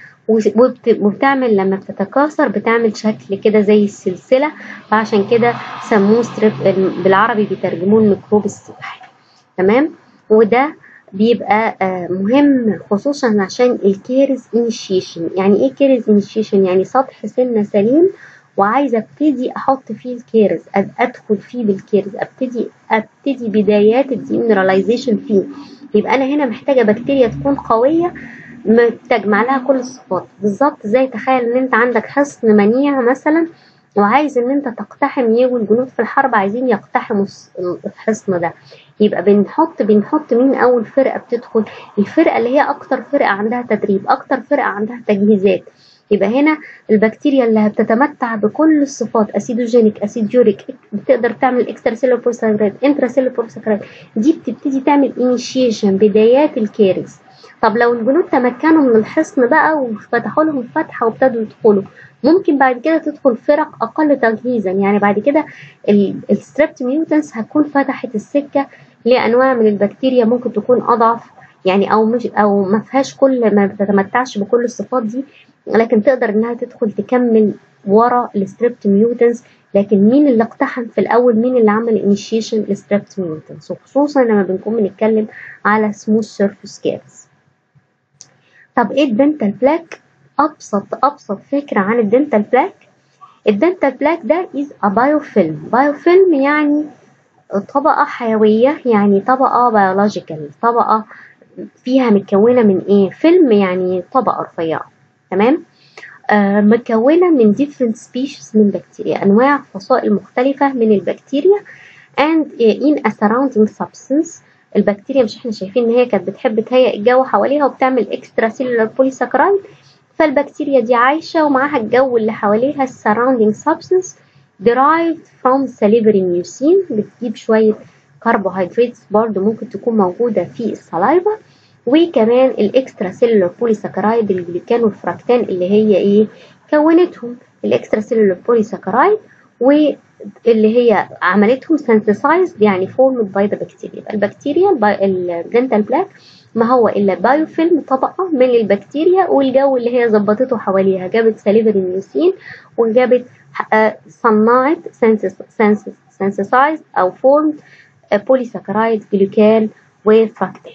وبتعمل لما بتتكاثر بتعمل شكل كده زي السلسله، فعشان كده سموه بالعربي بيترجموه الميكروب السبحي، تمام؟ وده بيبقى مهم خصوصا عشان الكيرز انيشيشن. يعني ايه كيرز انيشيشن؟ يعني سطح سنه سليم وعايزه ابتدي احط فيه الكيرز، ادخل فيه بالكيرز، ابتدي بدايات الديمينراليزيشن فيه. يبقى انا هنا محتاجه بكتيريا تكون قويه تجمع لها كل الصفات بالظبط. زي تخيل ان انت عندك حصن منيع مثلا وعايز ان انت تقتحم، يجوا الجنود في الحرب عايزين يقتحموا الحصن ده، يبقى بنحط مين اول فرقه بتدخل؟ الفرقه اللي هي اكتر فرقه عندها تدريب، اكتر فرقه عندها تجهيزات. يبقى هنا البكتيريا اللي بتتمتع بكل الصفات، اسيدوجينيك اسيديوريك، بتقدر تعمل اكسترا سيلولار بوليساكرايد انترا سيلولار بوليساكرايد، دي بتبتدي تعمل انيشيشن بدايات الكيرز. طب لو الجنود تمكنوا من الحصن بقى وفتحوا لهم فتحة وابتدوا يدخلوا، ممكن بعد كده تدخل فرق أقل تجهيزا. يعني بعد كده الستريبت ميوتنس هتكون فتحت السكة لأنواع من البكتيريا ممكن تكون أضعف، يعني أو ما فيهاش ما بتتمتعش بكل الصفات دي، لكن تقدر إنها تدخل تكمل ورا الستريبت ميوتنس. لكن مين اللي اقتحم في الأول؟ مين اللي عمل انيشيشن الستريبت ميوتنس؟ وخصوصا لما بنكون بنتكلم على سموث سيرفيس كاريز. طب ايه الدنتال بلاك؟ ابسط فكره عن الدنتال بلاك. الدنتال بلاك ده از ا بايوفيلم. بايوفيلم يعني طبقه حيويه، يعني طبقه بيولوجيكال، طبقه فيها متكونه من ايه؟ فيلم يعني طبقه رفيعه، تمام؟ مكونه من different species من بكتيريا، انواع فصائل مختلفه من البكتيريا and in a surrounding substance. البكتيريا مش احنا شايفين ان هي كانت بتحب تهيئ الجو حواليها وبتعمل اكسترا سيلولار بوليساكرايد؟ فالبكتيريا دي عايشة ومعاها الجو اللي حواليها surrounding substance derived from salivary mucin، بتجيب شوية كربوهيدرات برضو ممكن تكون موجودة في السلايفا، وكمان الاكسترا سيلولار بوليساكرايد الجليكان والفراكتان اللي هي ايه كونتهم. الاكسترا سيلولار بوليساكرايد واللي هي عملتهم synthesized يعني formed by the bacteria. البكتيريا الدنتال بلاك ما هو الا بايوفيلم، طبقه من البكتيريا والجو اللي هي ظبطته حواليها، جابت ساليفري ميوسين وجابت صنعت synthesized او formed بوليساكرايد جلوكان وفراكتان.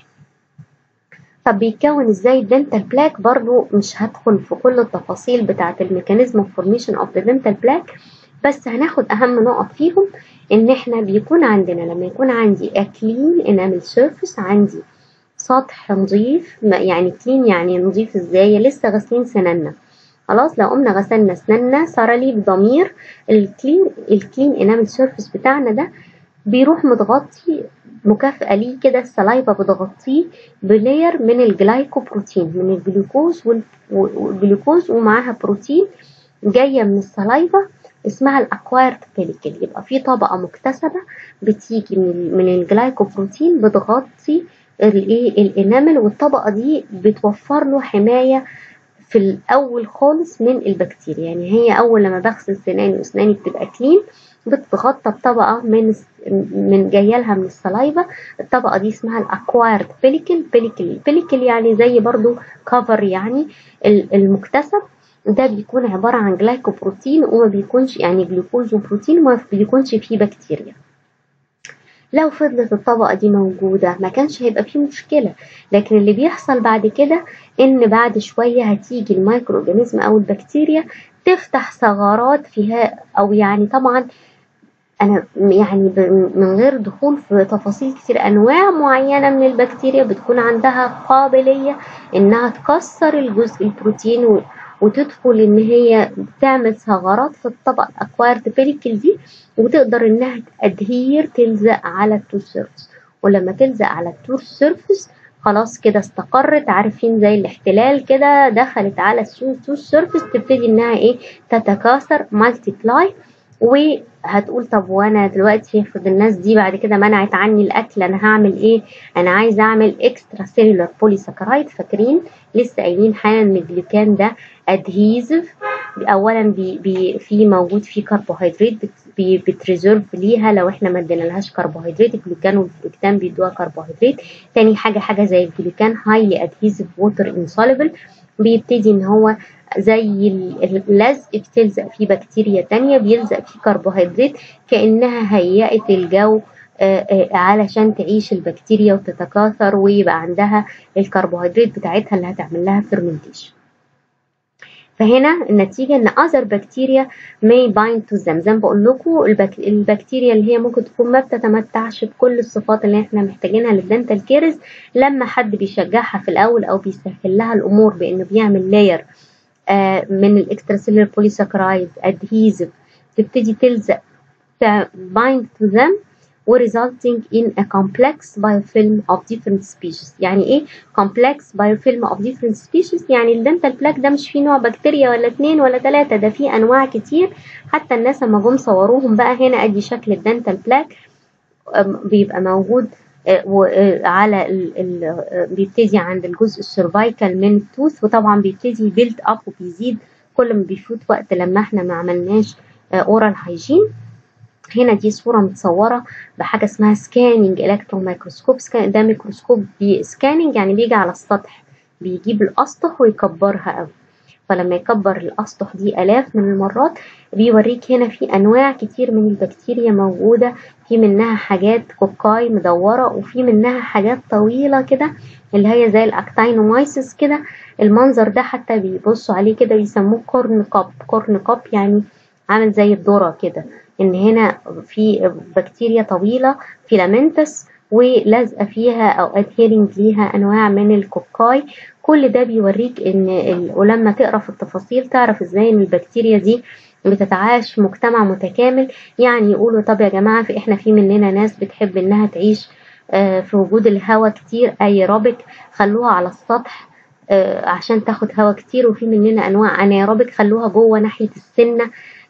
طب بيتكون ازاي الدنتال بلاك؟ برضو مش هدخل في كل التفاصيل بتاعه الميكانيزم اوف فورميشن اوف ذا دنتال بلاك، بس هناخد اهم نقط فيهم. ان احنا بيكون عندنا لما يكون عندي كلين انامل سيرفيس، عندي سطح نظيف، يعني كلين يعني نظيف ازاي؟ لسه غاسلين سنانا، خلاص لو قمنا غسلنا اسناننا صار لي بضمير. الكلين انامل سيرفيس بتاعنا ده بيروح متغطي مكافأة ليه كده، السلايفا بتغطيه بلاير من الجلايكوبروتين، من والجلوكوز ومعاها بروتين جاية من السلايفا اسمها الاكوايرد بيليكل. يبقى في طبقة مكتسبة بتيجي من الجلايكوبروتين بتغطي الانامل، والطبقة دي بتوفر له حماية في الاول خالص من البكتيريا. يعني هي اول لما بغسل سناني واسناني بتبقى كلين بتتغطى بطبقه من جايه لها من السلايفا. الطبقه دي اسمها الاكوايرد بيليكل يعني زي برضو كفر يعني المكتسب. ده بيكون عباره عن جلايكوبروتين وما بيكونش يعني جلوكوز وبروتين، وما بيكونش فيه بكتيريا. لو فضلت الطبقة دي موجودة ما كانش هيبقى فيه مشكلة، لكن اللي بيحصل بعد كده ان بعد شوية هتيجي الميكرو اورجانيزم او البكتيريا تفتح ثغرات فيها، او يعني طبعا انا يعني من غير دخول في تفاصيل كتير، انواع معينة من البكتيريا بتكون عندها قابلية انها تكسر الجزء البروتين وتدخل ان هي تعمل ثغرات في الطبقة الاكوارد بيليكل دي، وتقدر انها تأدهير تلزق على التور سيرفيس. ولما تلزق على التور سيرفيس خلاص كده استقرت، عارفين زي الاحتلال كده، دخلت على التور سيرفيس تبتدي انها ايه تتكاثر مالتيبلاي. وهتقول طب وانا دلوقتي افرض الناس دي بعد كده منعت عني الاكل، انا هعمل ايه؟ انا عايز اعمل اكسترا سيلولار بوليساكرايد. فاكرين لسه قايلين حالا ان الجلوكان ده ادهيزيف. اولا في موجود فيه كربوهيدرات بتريزيرف ليها لو احنا ما ادينالهاش كربوهيدرات. الجلوكان والفركتان بيدوها كربوهيدرات. تاني حاجه زي الجلوكان هايلي ادهيزيف ووتر انسوليبل، بيبتدي ان هو زي اللزق بتلزق فيه بكتيريا تانية، بيلزق فيه كربوهيدرات كأنها هيئت الجو علشان تعيش البكتيريا وتتكاثر ويبقى عندها الكربوهيدرات بتاعتها اللي هتعمل لها فيرمنتيشن. فهنا النتيجة ان other bacteria may bind to them. زي ما بقول لكم البكتيريا اللي هي ممكن تكون ما بتتمتعش بكل الصفات اللي احنا محتاجينها للدنتال كيرز، لما حد بيشجعها في الاول او بيسهل لها الامور بانه بيعمل لاير من الاكستراسيلولار بوليساكرايد ادهيزيف تبتدي تلزق bind to them resulting in a complex biofilm of different species. يعني ايه complex biofilm of different species؟ يعني الدنتال بلاك ده مش فيه نوع بكتيريا ولا 2 ولا 3، ده فيه انواع كتير. حتى الناس لما جم صوروهم بقى هنا ادي شكل الدنتال بلاك بيبقى موجود وعلى بيبتدي عند الجزء السيرفايكال من التوث، وطبعا بيبتدي بيلد اب وبيزيد كل ما بيفوت وقت لما احنا ما عملناش اورال هايجين. هنا دي صورة متصورة بحاجة اسمها سكاننج الكترون مايكروسكوب. ده ميكروسكوب سكاننج يعني بيجي على السطح، بيجيب الاسطح ويكبرها قوي، فلما يكبر الاسطح دي الاف من المرات بيوريك هنا في انواع كتير من البكتيريا موجودة، في منها حاجات كوكاي مدورة، وفي منها حاجات طويلة كده اللي هي زي الاكتينومايسيس كده. المنظر ده حتى بيبصوا عليه كده بيسموه كورن كاب. كورن كاب يعني عامل زي الذرة كده، ان هنا في بكتيريا طويلة فيلامنتس ولازقة فيها او ادهيرنج ليها انواع من الكوكاي. كل ده بيوريك ان ولما تقرا في التفاصيل تعرف ازاي ان البكتيريا دي بتتعايش في مجتمع متكامل. يعني يقولوا طب يا جماعة احنا في مننا ناس بتحب انها تعيش في وجود الهواء كتير ايروبيك، خلوها على السطح عشان تاخد هواء كتير، وفي مننا انواع انايروبيك خلوها جوه ناحية السنة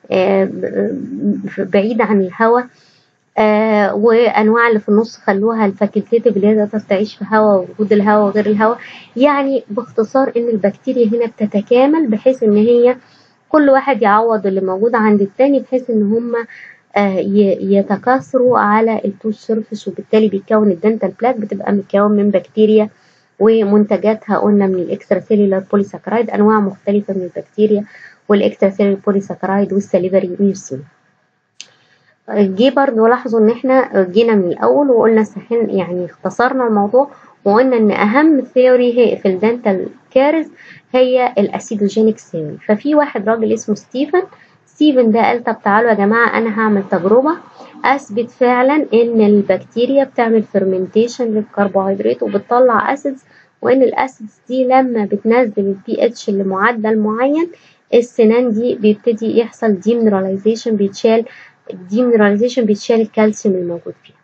بعيدة عن الهواء، وانواع اللي في النص خلوها الفاكولتيتيف اللي هي تقدر تعيش في هواء ووجود الهواء وغير الهواء. يعني باختصار ان البكتيريا هنا بتتكامل بحيث ان هي كل واحد يعوض اللي موجود عند التاني، بحيث ان هم يتكاثروا على التوث سيرفيس، وبالتالي بيتكون الدنتال بلاك بتبقى متكون من بكتيريا ومنتجاتها قلنا من الاكسترا سيلولار بوليساكرايد، انواع مختلفه من البكتيريا والاكسترا سيلولار بوليساكرايد والسليفري ميوسين. جه برضه لاحظوا ان احنا جينا من الاول وقلنا يعني اختصرنا الموضوع وقلنا ان اهم ثيوري هي في الدنتال كارز هي الاسيدوجينيك ثيوري. ففي واحد راجل اسمه ستيفن ده قال طب تعالوا يا جماعه انا هعمل تجربه اثبت فعلا ان البكتيريا بتعمل فيرمنتيشن للكربوهيدرات وبتطلع اسيدز، وان الاسيدز دي لما بتنزل البي اتش لمعدل معين السنان دي بيبتدي يحصل ديمينراليزيشن، بيتشال الكالسيوم الموجود فيها.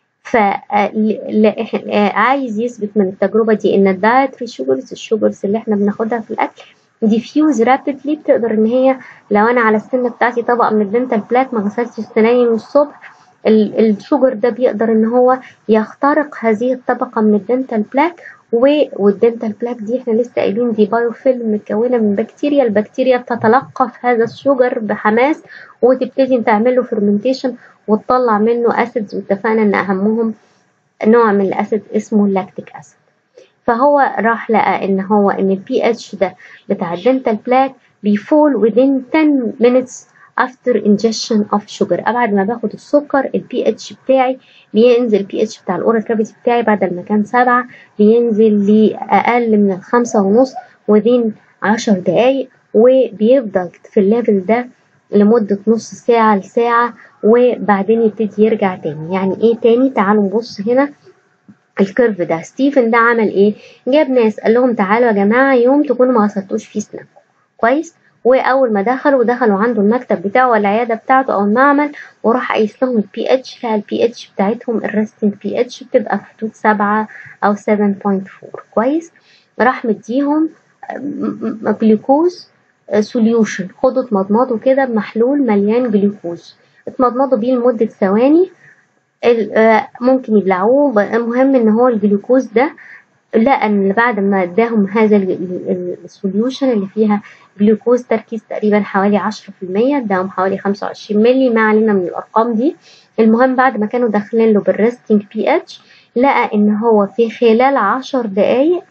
فعايز يثبت من التجربة دي ان الدايتري الشوجرز اللي احنا بناخدها في الاكل ديفيوز رابيدلي، بتقدر ان هي لو انا على السن بتاعتي طبقة من الدنتال بلاك ما غسلتش سناني من الصبح، الشوجر ده بيقدر ان هو يخترق هذه الطبقة من الدنتال بلاك، والدنتال بلاك دي احنا لسه قايلين دي بايوفيلم متكونه من بكتيريا. البكتيريا بتتلقف هذا الشوجر بحماس وتبتدي تعمل له فيرمنتيشن وتطلع منه اسيدز، واتفقنا ان اهمهم نوع من الاسيد اسمه اللاكتيك اسيد. فهو راح لقى ان البي اتش ده بتاع الدنتال بلاك بيفول within 10 minutes after ingestion of sugar. بعد ما باخد السكر البي اتش بتاعي بينزل، البي اتش بتاع الاورال كافيتي بتاعي بدل ما كان 7 بينزل لأقل من 5.5 within 10 دقايق، وبيفضل في الليفل ده لمدة نص ساعة لساعة، وبعدين يبتدي يرجع تاني. يعني ايه تاني؟ تعالوا نبص هنا الكيرف ده. ستيفن ده عمل ايه؟ جاب ناس قال لهم تعالوا يا جماعة يوم تكونوا ما غسلتوش فيه سنانكم كويس، واول ما دخلوا عنده المكتب بتاعه والعياده بتاعته او المعمل، وراح قايس لهم البي اتش، فالبي اتش بتاعتهم الريستنج بي اتش بتبقى في حدود 7 او 7.4 كويس. راح مديهم جلوكوز سوليوشن، خدوا اتمضمضوا كده بمحلول مليان جلوكوز، اتمضمضوا بيه لمده ثواني، ممكن يبلعوه. المهم ان هو الجلوكوز ده لقى ان بعد ما اداهم هذا السوليوشن اللي فيها جلوكوز تركيز تقريبا حوالي 10%، اداهم حوالي 25 ملي، ما علينا من الارقام دي. المهم بعد ما كانوا داخلين له بالريستنج بي اتش لقى ان هو في خلال 10 دقايق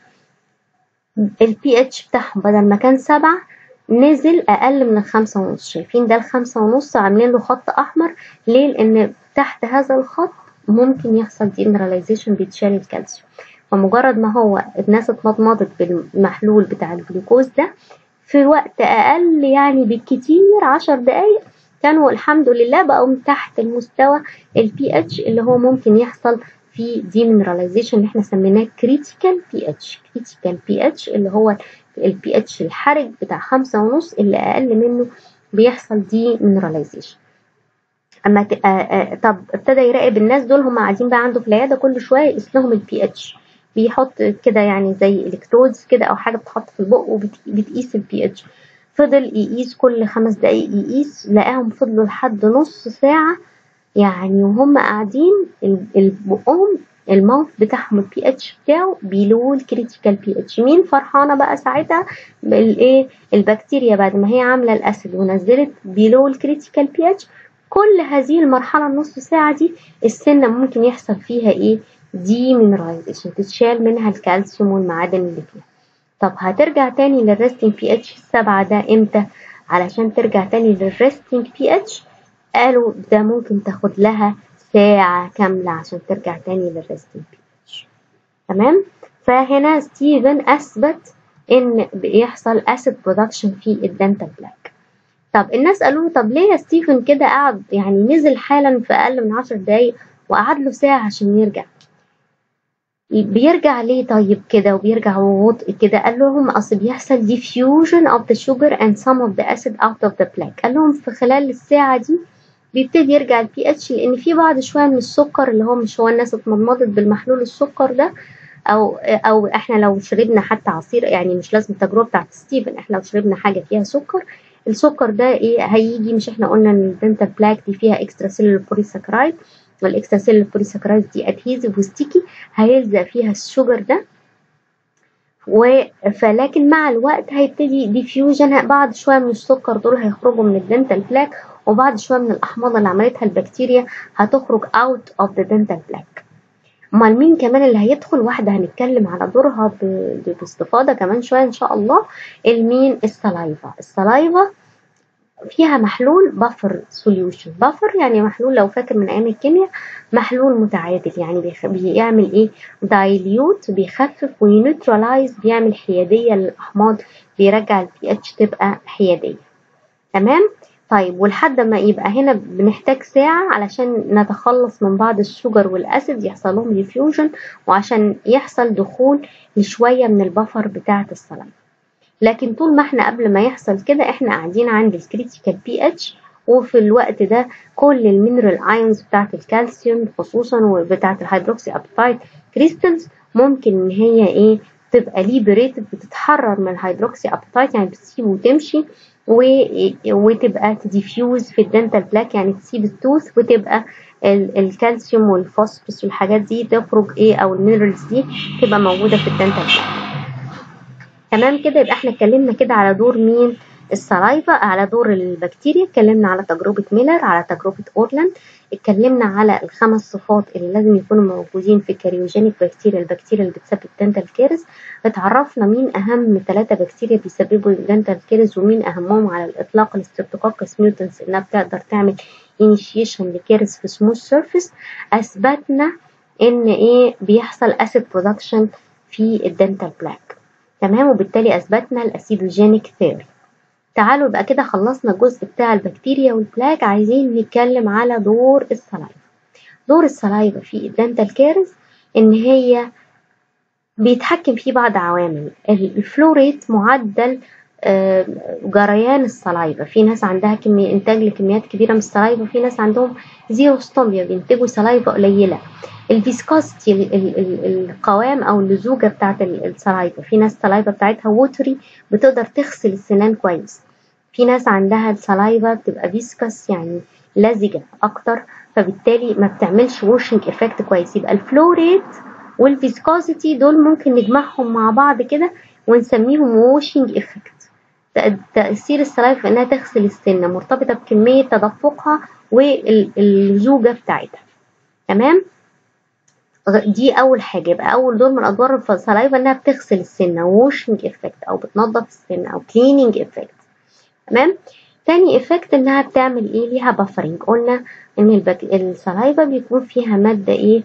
البي اتش بتاعهم بدل ما كان 7 نزل اقل من 5.5. شايفين ده 5.5 عاملين له خط احمر ليه؟ لان تحت هذا الخط ممكن يحصل ديمينراليزيشن، بيتشال الكالسيوم. فمجرد ما هو الناس اتمضمضت بالمحلول بتاع الجلوكوز ده في وقت اقل يعني بالكتير 10 دقايق كانوا الحمد لله بقوا تحت المستوى البي اتش اللي هو ممكن يحصل في ديمينراليزيشن اللي احنا سميناه كريتيكال بي اتش. كريتيكال بي اتش اللي هو البي اتش الحرج بتاع 5.5 اللي اقل منه بيحصل ديمينراليزيشن. اما طب ابتدى يراقب الناس دول هم قاعدين بقى عنده في العياده، كل شويه يقيس لهم البي اتش، بيحط كده يعني زي الكترودز كده او حاجه بتحط في البق وبتقيس البي اتش. فضل يقيس كل 5 دقايق يقيس، لقاهم فضلوا لحد نص ساعه يعني وهم قاعدين بقهم الماوث بتاعهم البي اتش بتاعه بيلو الكريتيكال بي اتش. مين فرحانه بقى ساعتها؟ الايه؟ البكتيريا بعد ما هي عامله الاسيد ونزلت بيلو الكريتيكال بي اتش، كل هذه المرحله النص ساعه دي السنه ممكن يحصل فيها ايه؟ دي مينراليزيشن، تتشال منها الكالسيوم والمعادن اللي فيها. طب هترجع تاني للريستنج بي اتش 7 ده امتى؟ علشان ترجع تاني للريستنج بي اتش قالوا ده ممكن تاخد لها ساعة كاملة عشان ترجع تاني للريستنج بي اتش. تمام؟ فهنا ستيفن اثبت ان بيحصل اسيد برودكشن في الدنتال بلاك. طب الناس قالوا طب ليه يا ستيفن كده قعد يعني نزل حالا في اقل من 10 دقايق وقعد له ساعة عشان يرجع؟ بيرجع ليه طيب كده وبيرجع ببطء كده؟ قال لهم اصل بيحصل diffusion of the sugar and some of the acid out of the plaque. قال لهم في خلال الساعة دي بيبتدي يرجع البي اتش، لان في بعض شوية من السكر اللي هو مش هو الناس اتمضمضت بالمحلول السكر ده، او احنا لو شربنا حتى عصير، يعني مش لازم التجربة بتاعت ستيفن، احنا لو شربنا حاجة فيها سكر، السكر ده ايه هيجي؟ مش احنا قلنا ان الدنتال بلاك دي فيها اكسترا سيلولر بوليساكرايد، والاكسترا سيلولر بوليساكرايد دي ادهيزيف وستيكي، هيلزق فيها الشجر ده. فلكن مع الوقت هيبتدي ديفيوجن، بعض شويه من السكر دول هيخرجوا من الدنتال بلاك، وبعض شويه من الاحماض اللي عملتها البكتيريا هتخرج اوت اوف ذا دنتال بلاك. امال مين كمان اللي هيدخل؟ واحده هنتكلم على دورها باستفاضه كمان شويه ان شاء الله، المين؟ السلايفا. السلايفا فيها محلول بفر سوليوشن. بفر يعني محلول، لو فاكر من ايام الكيمياء، محلول متعادل، يعني بيعمل ايه؟ دايليوت، بيخفف وينيوترلايز، بيعمل حياديه للاحماض، بيرجع البي اتش تبقى حياديه. تمام؟ طيب ولحد ما يبقى هنا بنحتاج ساعة علشان نتخلص من بعض الشجر والأسيد يحصل لهم ديفيوجن، وعشان يحصل دخول لشوية من البفر بتاعة السلايفا. لكن طول ما احنا قبل ما يحصل كده احنا قاعدين عند الكريتيكال بي اتش، وفي الوقت ده كل المينرال ايونز بتاعت الكالسيوم خصوصا وبتاعت الهيدروكسي ابتايت كريستالز ممكن ان هي ايه؟ تبقى ليبريتد، بتتحرر من الهيدروكسي ابتايت، يعني بتسيب وتمشي وتبقى تديفيوز في الدنتال بلاك، يعني تسيب التوث وتبقى الكالسيوم والفوسفورس والحاجات دي تخرج ايه، او المينرالز دي تبقى موجوده في الدنتال بلاك. تمام كده؟ يبقى احنا اتكلمنا كده على دور مين؟ السلايفا، على دور البكتيريا، اتكلمنا على تجربة ميلر، على تجربة اورلاند، اتكلمنا على الخمس صفات اللي لازم يكونوا موجودين في كاريوجينيك بكتيريا، البكتيريا اللي بتسبب دنتال كيرز. اتعرفنا مين اهم 3 بكتيريا بيسببوا دنتال كيرز، ومين اهمهم على الاطلاق الستريبتوكوكس ميوتنس، انها بتقدر تعمل انيشيشن لكيرز في سموث سيرفيس. اثبتنا ان ايه؟ بيحصل اسيد برودكشن في الدنتال بلاك. تمام؟ وبالتالي اثبتنا الاسيدوجينيك ثيوري. تعالوا يبقى كده خلصنا الجزء بتاع البكتيريا والبلاك، عايزين نتكلم على دور السلايفا. دور السلايفا في الدنتال كيرز ان هي بيتحكم فيه بعض عوامل. الفلوريت، معدل جريان السلايفا، في ناس عندها انتاج لكميات كبيره من السلايفا، في ناس عندهم زيرو ستوميا بينتجوا سلايفا قليله. الفيسكوستي، القوام او اللزوجه بتاعت السلايفا، في ناس السلايفا بتاعتها ووتري بتقدر تغسل السنان كويس، في ناس عندها السلايفا بتبقى فيسكس يعني لزجه اكتر، فبالتالي ما بتعملش ووشنج افكت كويس. يبقى الفلوريت والفيسكوزيتي دول ممكن نجمعهم مع بعض كده ونسميهم ووشنج افكت. تأثير السلايفا انها تغسل السنة مرتبطة بكمية تدفقها واللزوجة بتاعتها. تمام؟ دي اول حاجة. يبقى اول دور من ادوار السلايفا انها بتغسل السنة، ووشنج افكت، او بتنظف السنة، او كليننج افكت. تمام؟ تاني افكت انها بتعمل ايه؟ ليها بافرنج. قلنا ان السلايفا بيكون فيها مادة ايه؟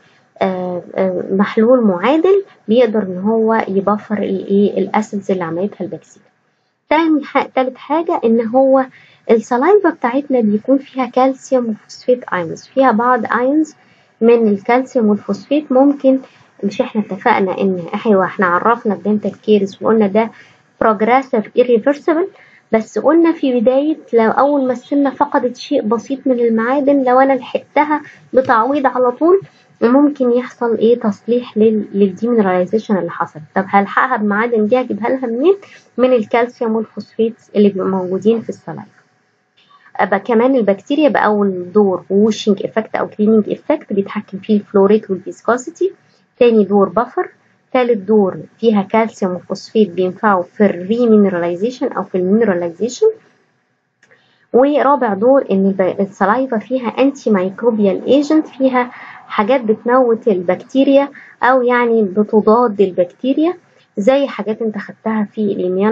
محلول معادل بيقدر ان هو يبفر الايه؟ الاسيدز اللي عملتها البكتيريا. تالت حاجة ان هو السلايفا بتاعتنا بيكون فيها كالسيوم وفوسفات ايونز، فيها بعض ايونز من الكالسيوم والفوسفات ممكن، مش احنا اتفقنا ان احنا عرفنا الدنتال كيرز وقلنا ده progressive irreversible، بس قلنا في بداية لو أول ما السنة فقدت شيء بسيط من المعادن، لو أنا لحقتها بتعويض على طول ممكن يحصل ايه؟ تصليح للديمينراليزيشن اللي حصل. طب هلحقها بمعادن دي هجيبها لها منين؟ من الكالسيوم والفوسفات اللي بيبقوا موجودين في السلايفا. أبقى كمان البكتيريا بأول دور ووشنج افكت او كليننج افكت بيتحكم فيه الفلوريت والفيسكوسيتي. تاني دور بفر. ثالث دور فيها كالسيوم وفوسفات بينفعوا في الريمينراليزيشن او في المينراليزيشن. ورابع دور ان السلايفا فيها انتي مايكروبيال ايجنت، فيها حاجات بتموت البكتيريا او يعني بتضاد البكتيريا، زي حاجات انت خدتها في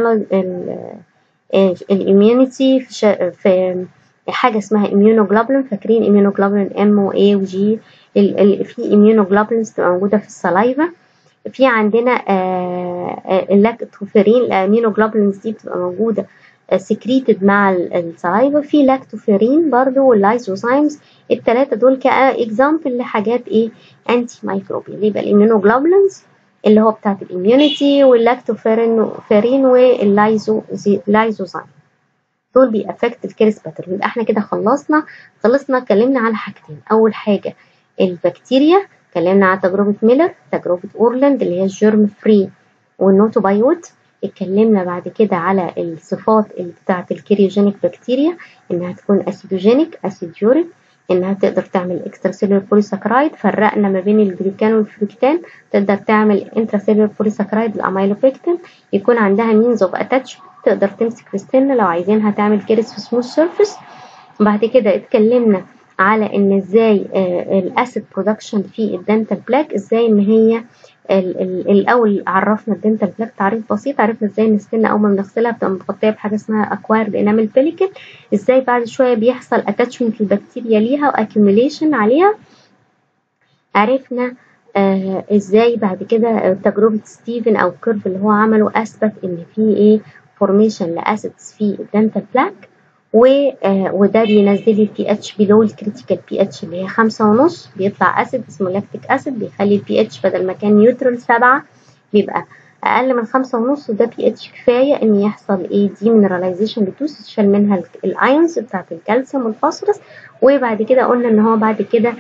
الاميونيتي في حاجه اسمها immunoglobulin. فاكرين immunoglobulin M و A و G؟ في immunoglobulins تبقى موجوده في السلايفا. في عندنا اللاكتوفيرين، الامينوجلوبولينز دي بتبقى موجوده سكريتد مع السلايفا. في لاكتوفيرين برضو واللايزوزايمز، الثلاثه دول كاكزامبل لحاجات ايه انتي مايكروبيال. يبقى الامينوجلوبولينز اللي هو بتاعت الاميونيتي، واللاكتوفيرين واللايزوزايم دول بيأفكت الكيرس باترن. يبقى احنا كده خلصنا اتكلمنا على حاجتين. اول حاجه البكتيريا، اتكلمنا على تجربه ميلر، تجربه اورلاند اللي هي الجيرم فري والنوتوبايوت. اتكلمنا بعد كده على الصفات اللي بتاعت الكريوجينيك بكتيريا، انها تكون اسيدوجينيك اسيديوريك، انها تقدر تعمل اكسترا سيلولر بوليساكرايد. فرقنا ما بين الجلوكان والفركتان، تقدر تعمل انترا سيلولر بوليساكرايد الاميلوبيكتين، يكون عندها مينز اوف اتاتش، تقدر تمسك السن لو عايزينها تعمل كيرس في سموث سيرفيس. بعد كده اتكلمنا على ان ازاي الاسيد برودكشن في الدنتال بلاك، ازاي ان هي الاول عرفنا الدنتال بلاك تعريف بسيط، عرفنا ازاي ان السن اول ما بنغسلها بتبقى متغطيه بحاجه اسمها اكوايرد انامل بيليكل، ازاي بعد شويه بيحصل اتاتشمنت البكتيريا ليها واكيوميليشن عليها. عرفنا ازاي بعد كده تجربه ستيفن او الكيرف اللي هو عمله اثبت ان في ايه فورميشن لاسيدز في الدنتال بلاك، وده بينزل لي البي اتش بيلو الكريتيكال بي اتش اللي هي 5.5، بيطلع اسيد اسمه لاكتيك اسيد، بيخلي البي اتش بدل ما كان نيوترال 7 بيبقى اقل من 5.5، وده بي اتش كفايه ان يحصل ايه دي مينراليزيشن للتوث، تشال منها الايونز بتاعت الكالسيوم والفوسفورس. وبعد كده قلنا ان هو بعد كده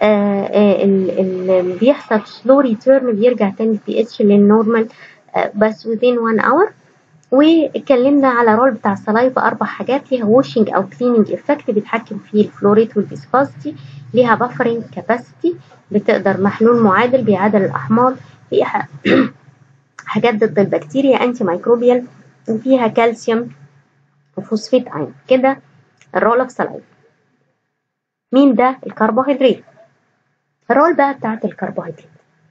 بيحصل سلو ريتيرن، بيرجع تاني البي اتش للنورمال بس within 1 hour. واتكلمنا على رول بتاع السلايفا 4 حاجات، ليها واشنج او كليننج افكت بيتحكم فيه الفلوريت والفيسكوستي، ليها بافرنج كاباسيتي بتقدر محلول معادل بيعادل الاحماض، فيها حاجات ضد البكتيريا انتي مايكروبيال، وفيها كالسيوم وفوسفيت ايون. كده الرول اوف سلايفا. مين ده؟ الكربوهيدرات. الرول بقى بتاعت الكربوهيدرات.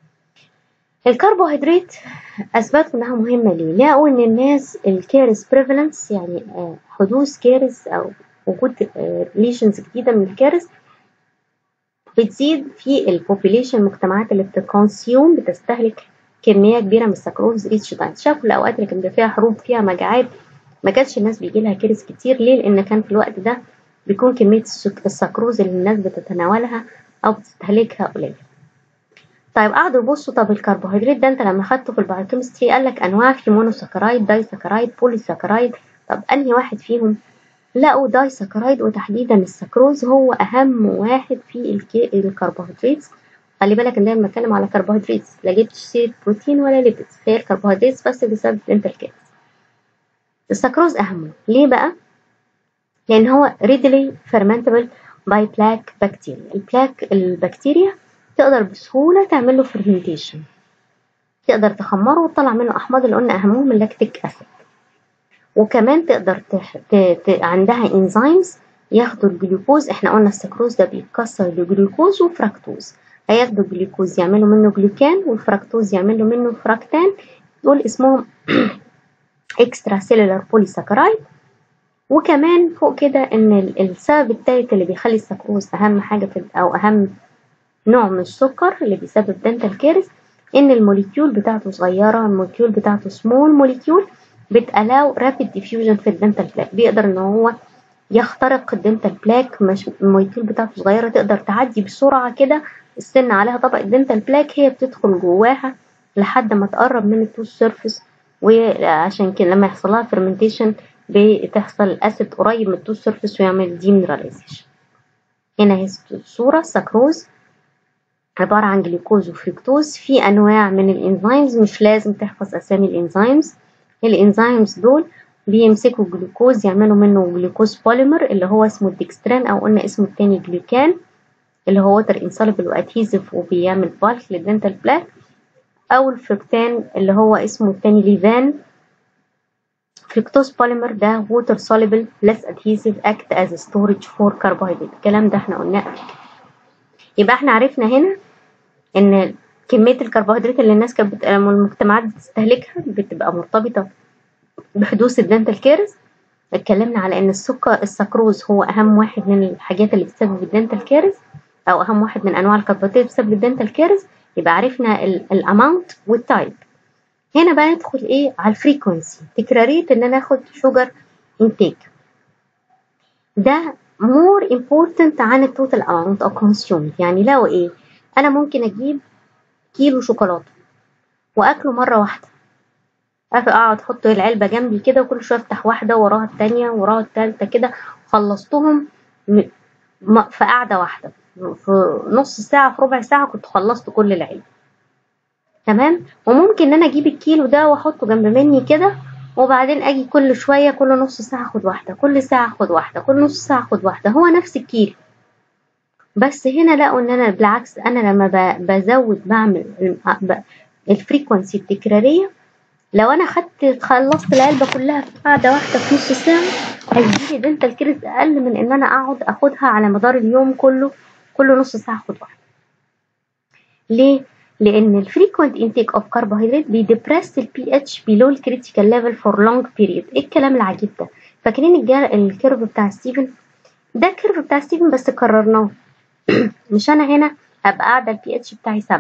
الكربوهيدرات اثبتوا انها مهمه ليه؟ لقوا ان الناس الكيرس بريفالنس، يعني حدوث كيرس او وجود ليشنز جديده من الكيرس بتزيد في البوبيليشن، المجتمعات اللي بتكونسيوم بتستهلك كميه كبيره من السكروز ريتش دايت. شافوا الاوقات اللي كان فيها حروب فيها مجاعات ما كانش الناس بيجي لها كيرس كتير. ليه؟ لان كان في الوقت ده بيكون كميه السكروز اللي الناس بتتناولها او بتستهلكها قليله. طيب قعدوا يبصوا، طب الكربوهيدرات ده انت لما خدته في البايوكيمستري قال لك انواع، في مونوساكرايد، دايساكرايد، بوليساكرايد. طب انهي واحد فيهم؟ لقوا دايساكرايد، وتحديدا السكروز هو اهم واحد في الكربوهيدرات. خلي بالك ان دايما بتكلم على كربوهيدرات، لا جبت سيره بروتين ولا ليبيدز، هي الكربوهيدرات بس بسبب الانتركات. السكروز اهم. ليه بقى؟ لان هو readily fermentable by plaque bacteria. البكتيريا تقدر بسهولة تعمل له fermentation، تقدر تخمره وتطلع منه أحماض اللي قلنا أهمهم اللاكتيك أسيد، وكمان تقدر عندها انزيمز ياخدوا الجلوكوز. احنا قلنا السكروز ده بيتكسر لجلوكوز وفركتوز، هياخدوا الجلوكوز يعملوا منه جلوكان، والفركتوز يعملوا منه فركتان، دول اسمهم اكسترا سيلولار بوليساكرايد. وكمان فوق كده ان السبب الثالث اللي بيخلي السكروز اهم حاجه او اهم نوع من السكر اللي بيسبب دنتال كيرس، ان الموليكيول بتاعته صغيره، الموليكيول بتاعته سمول موليكيول بتالاو رابيد ديفيوجن في الدنتال بلاك، بيقدر ان هو يخترق الدنتال بلاك. مش الموليكيول بتاعته صغيره تقدر تعدي بسرعه كده، السن عليها طبقه دنتال بلاك هي بتدخل جواها لحد ما تقرب من التوث سيرفيس، وعشان كده لما يحصل لها فيرمنتيشن بتحصل الاسيد قريب من التوث سيرفيس ويعمل ديمينراليزيشن. هنا هي الصوره. السكروز عبارة عن جلوكوز وفركتوز، في أنواع من الإنزيمز مش لازم تحفظ أسامي الإنزيمز. الإنزيمز دول بيمسكوا الجلوكوز يعملوا منه جلوكوز بوليمر اللي هو اسمه الديكستران، أو قلنا اسمه التاني جلوكان اللي هو ووتر انسولبل وادهيزيف وبيعمل بالك للدنتال بلاك. او الفركتان اللي هو اسمه التاني ليفان فركتوز بوليمر، ده water soluble less adhesive act as storage for carbohydrate. الكلام ده احنا قلناه. يبقى احنا عرفنا هنا ان كمية الكربوهيدرات اللي الناس كانت المجتمعات بتستهلكها بتبقى مرتبطة بحدوث الدنتال كيرز. اتكلمنا على ان السكروز هو اهم واحد من الحاجات اللي بتسبب الدنتال كيرز، او اهم واحد من انواع الكربوهيدرات اللي بتسبب الدنتال كيرز. يبقى عرفنا الاماونت والتايب. هنا بقى ندخل ايه على الفريكونسي، تكرارية ان انا اخد شوجر انتيك. ده more important عن التوتال اماونت او كونسيوم. يعني لو ايه، انا ممكن اجيب كيلو شوكولاته واكله مره واحده، اقعد احط العلبه جنبي كده وكل شويه افتح واحده وراها التانية وراها التالتة كده، خلصتهم في قعده واحده، في نص ساعه في ربع ساعه كنت خلصت كل العلبه. تمام. وممكن ان انا اجيب الكيلو ده واحطه جنب مني كده، وبعدين اجي كل شويه كل نص ساعه اخد واحده، كل ساعه اخد واحده، كل نص ساعه اخد واحده، هو نفس الكيلو. بس هنا لقوا ان انا بالعكس، انا لما بزود بعمل الفريكونسي التكراريه، لو انا خلصت العلبه كلها في قعده واحده في نص ساعه، هيجيلي دنتال كيرز اقل من ان انا اقعد اخدها على مدار اليوم كله، كل نص ساعه اخد واحده. ليه؟ لان الفريكوينت انتيك اوف كربوهيدرات بيدبرس البي اتش بيلو الكريتيكال ليفل فور لونج بيريود. ايه الكلام العجيب ده؟ فاكرين الكيرف بتاع ستيفن؟ ده الكيرف بتاع ستيفن بس كررناه. مش انا هنا ابقى قاعده البي اتش بتاعي 7،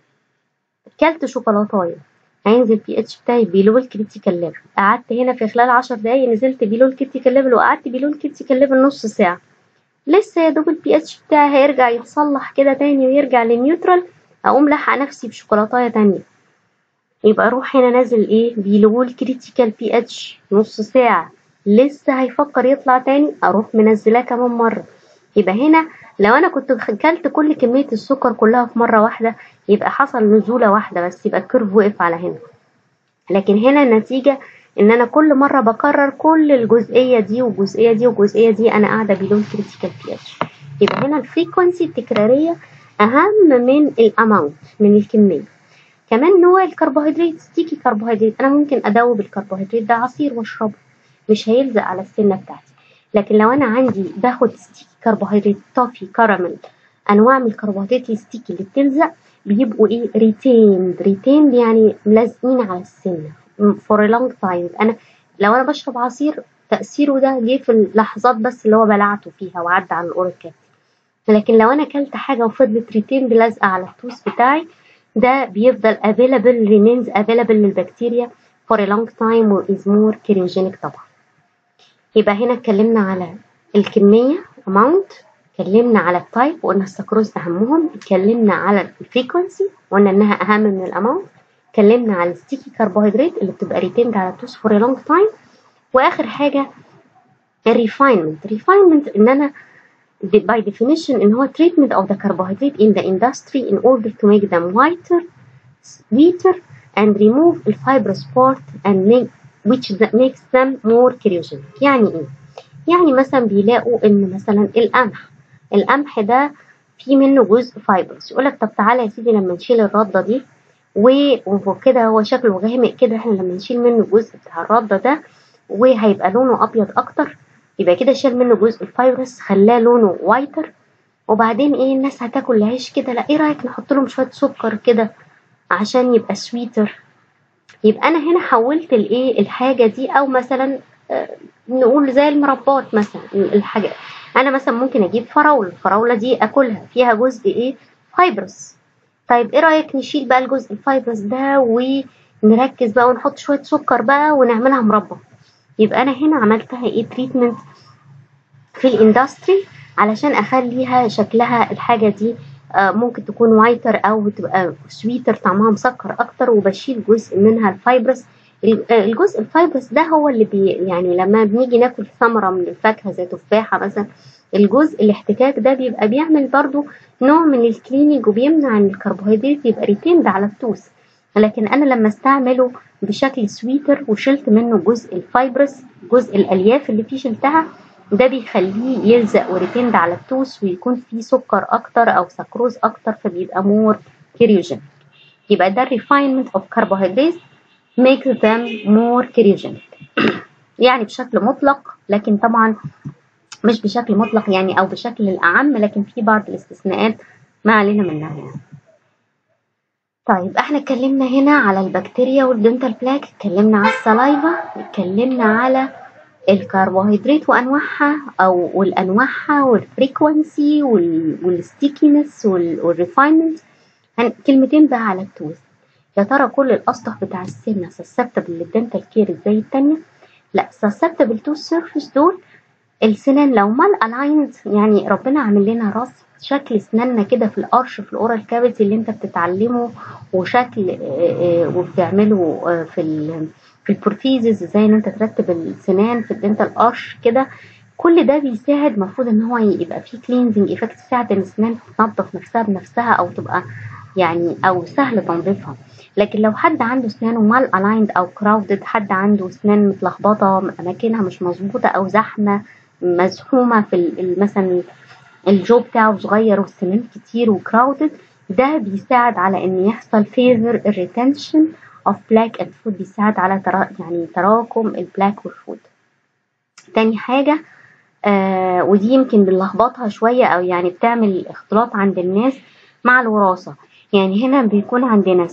كلت شوكولاتايه، هينزل البي اتش بتاعي بيلو الكريتيكال ليفل. قعدت هنا في خلال 10 دقايق نزلت بيلو الكريتيكال ليفل، وقعدت بيلو الكريتيكال ليفل نص ساعه، لسه يا دوب البي اتش بتاعي هيرجع يتصلح كده تاني ويرجع للنيوترال، اقوم لاحقه نفسي بشوكولاتايه تانية. يبقى اروح هنا نازل ايه بيلو الكريتيكال بي اتش نص ساعه، لسه هيفكر يطلع تاني، اروح منزلاه كمان مره. يبقى هنا لو انا كنت كلت كل كميه السكر كلها في مره واحده، يبقى حصل نزوله واحده بس، يبقى الكيرف وقف على هنا. لكن هنا النتيجه ان انا كل مره بكرر كل الجزئيه دي والجزئيه دي والجزئيه دي، انا قاعده بيلو الكريتيكال بي اتش. يبقى هنا الفريكونسي التكراريه اهم من الاماونت، من الكميه. كمان نوع الكربوهيدرات، ستيكي كربوهيدرات، انا ممكن ادوب الكربوهيدرات ده عصير واشربه، مش هيلزق على السنه بتاعتي. لكن لو انا عندي باخد ستيكي كربوهيدرات، توفي، كراميل، انواع من الكربوهيدرات الستيكي اللي بتلزق، بيبقوا ايه ريتيند يعني ملازقين على السنه فور لونج تايم. انا لو انا بشرب عصير، تاثيره ده جه في اللحظات بس اللي هو بلعته فيها وعدى على الاورال كافي. لكن لو انا اكلت حاجه وفضلت ريتيند لازقه على التوث بتاعي، ده بيفضل remains available للبكتيريا for a long time و is more carcinogenic طبعا. يبقى هنا اتكلمنا على الكمية amount، اتكلمنا على التايب وقلنا السكروز أهمهم، اتكلمنا على الفريكونسي وقلنا إنها أهم من الأماونت، اتكلمنا على الستيكي كربوهيدرات اللي بتبقى ريتيند على التوث for a long time، وآخر حاجة الريفاينمنت إن أنا by definition إن هو treatment of the carbohydrate in the industry in order to make them whiter, sweeter, and remove the fibrous part and which makes them more carcinogenic. يعني إيه؟ يعني مثلا بيلاقوا إن مثلا القمح ده فيه منه جزء فايبرس، يقولك طب تعالى يا سيدي لما نشيل الردة دي وكده هو شكله غامق كده، احنا لما نشيل منه جزء بتاع الردة ده وهيبقى لونه أبيض أكتر، يبقى كده شال منه جزء الفايبرس خلاه لونه وايتر. وبعدين ايه الناس هتاكل العيش كده، لا ايه رايك نحط لهم شويه سكر كده عشان يبقى سويتر. يبقى انا هنا حولت الايه الحاجه دي، او مثلا نقول زي المربات مثلا، الحاجه انا مثلا ممكن اجيب الفراوله دي اكلها فيها جزء ايه فايبرس. طيب ايه رايك نشيل بقى الجزء الفايبرس ده ونركز بقى ونحط شويه سكر بقى ونعملها مربى. يبقى انا هنا عملتها ايه تريتمنت في الاندستري علشان اخليها شكلها الحاجه دي ممكن تكون وايتر او تبقى سويتر طعمها مسكر اكتر، وبشيل جزء منها الفايبرس. الجزء الفايبرس ده هو اللي يعني لما بنيجي ناكل ثمره من الفاكهه زي تفاحه مثلا، الجزء الاحتكاك ده بيبقى بيعمل برضو نوع من الكلينينج وبيمنع ان الكربوهيدرات يبقى ريتيند على التوث. لكن انا لما استعمله بشكل سويتر وشلت منه جزء الفايبرس، جزء الالياف اللي فيه شلتها، ده بيخليه يلزق وريتند على التوث ويكون فيه سكر اكتر او سكروز اكتر، فبيبقى مور كريوجين. يبقى ده refinement of carbohydrates makes them more carcinogenic. يعني بشكل مطلق، لكن طبعا مش بشكل مطلق يعني او بشكل الاعم، لكن في بعض الاستثناءات ما علينا منها يعني. طيب احنا اتكلمنا هنا على البكتيريا والدنتال بلاك، اتكلمنا على السلايفا، اتكلمنا على الكربوهيدرات وانواعها والانواعها والفريكوانسي والستيكينس والريفاينمنت. كلمتين بقى على التوست. يا ترى كل الاسطح بتاع السنه سسبتبل للدنتال كير زي التانية؟ لا، سسبتبل تو السيرفيس دول السنان لو مال الايند، يعني ربنا عامل لنا راس شكل سناننا كده في القرش في الاورال كافيتي اللي انت بتتعلمه، وشكل وبتعمله في البروتيزز ازاي ان انت ترتب السنان في الدنتال قرش كده. كل ده بيساعد، المفروض ان هو يبقى فيه كلينزنج ايفكت، تساعد ان السنان تنظف نفسها بنفسها او تبقى يعني او سهل تنظيفها. لكن لو حد عنده اسنانه مال الايند او كراودد، حد عنده اسنان متلخبطه اماكنها مش مظبوطه او زحمه مزحومه في مثلا الجو بتاعه صغير والسنان كتير وكراودد، ده بيساعد على ان يحصل فيفر الريتنشن اوف بلاك اند فود، بيساعد على يعني تراكم البلاك والفود. تاني حاجه ودي يمكن بنلخبطها شويه او يعني بتعمل اختلاط عند الناس مع الوراثه. يعني هنا بيكون عندنا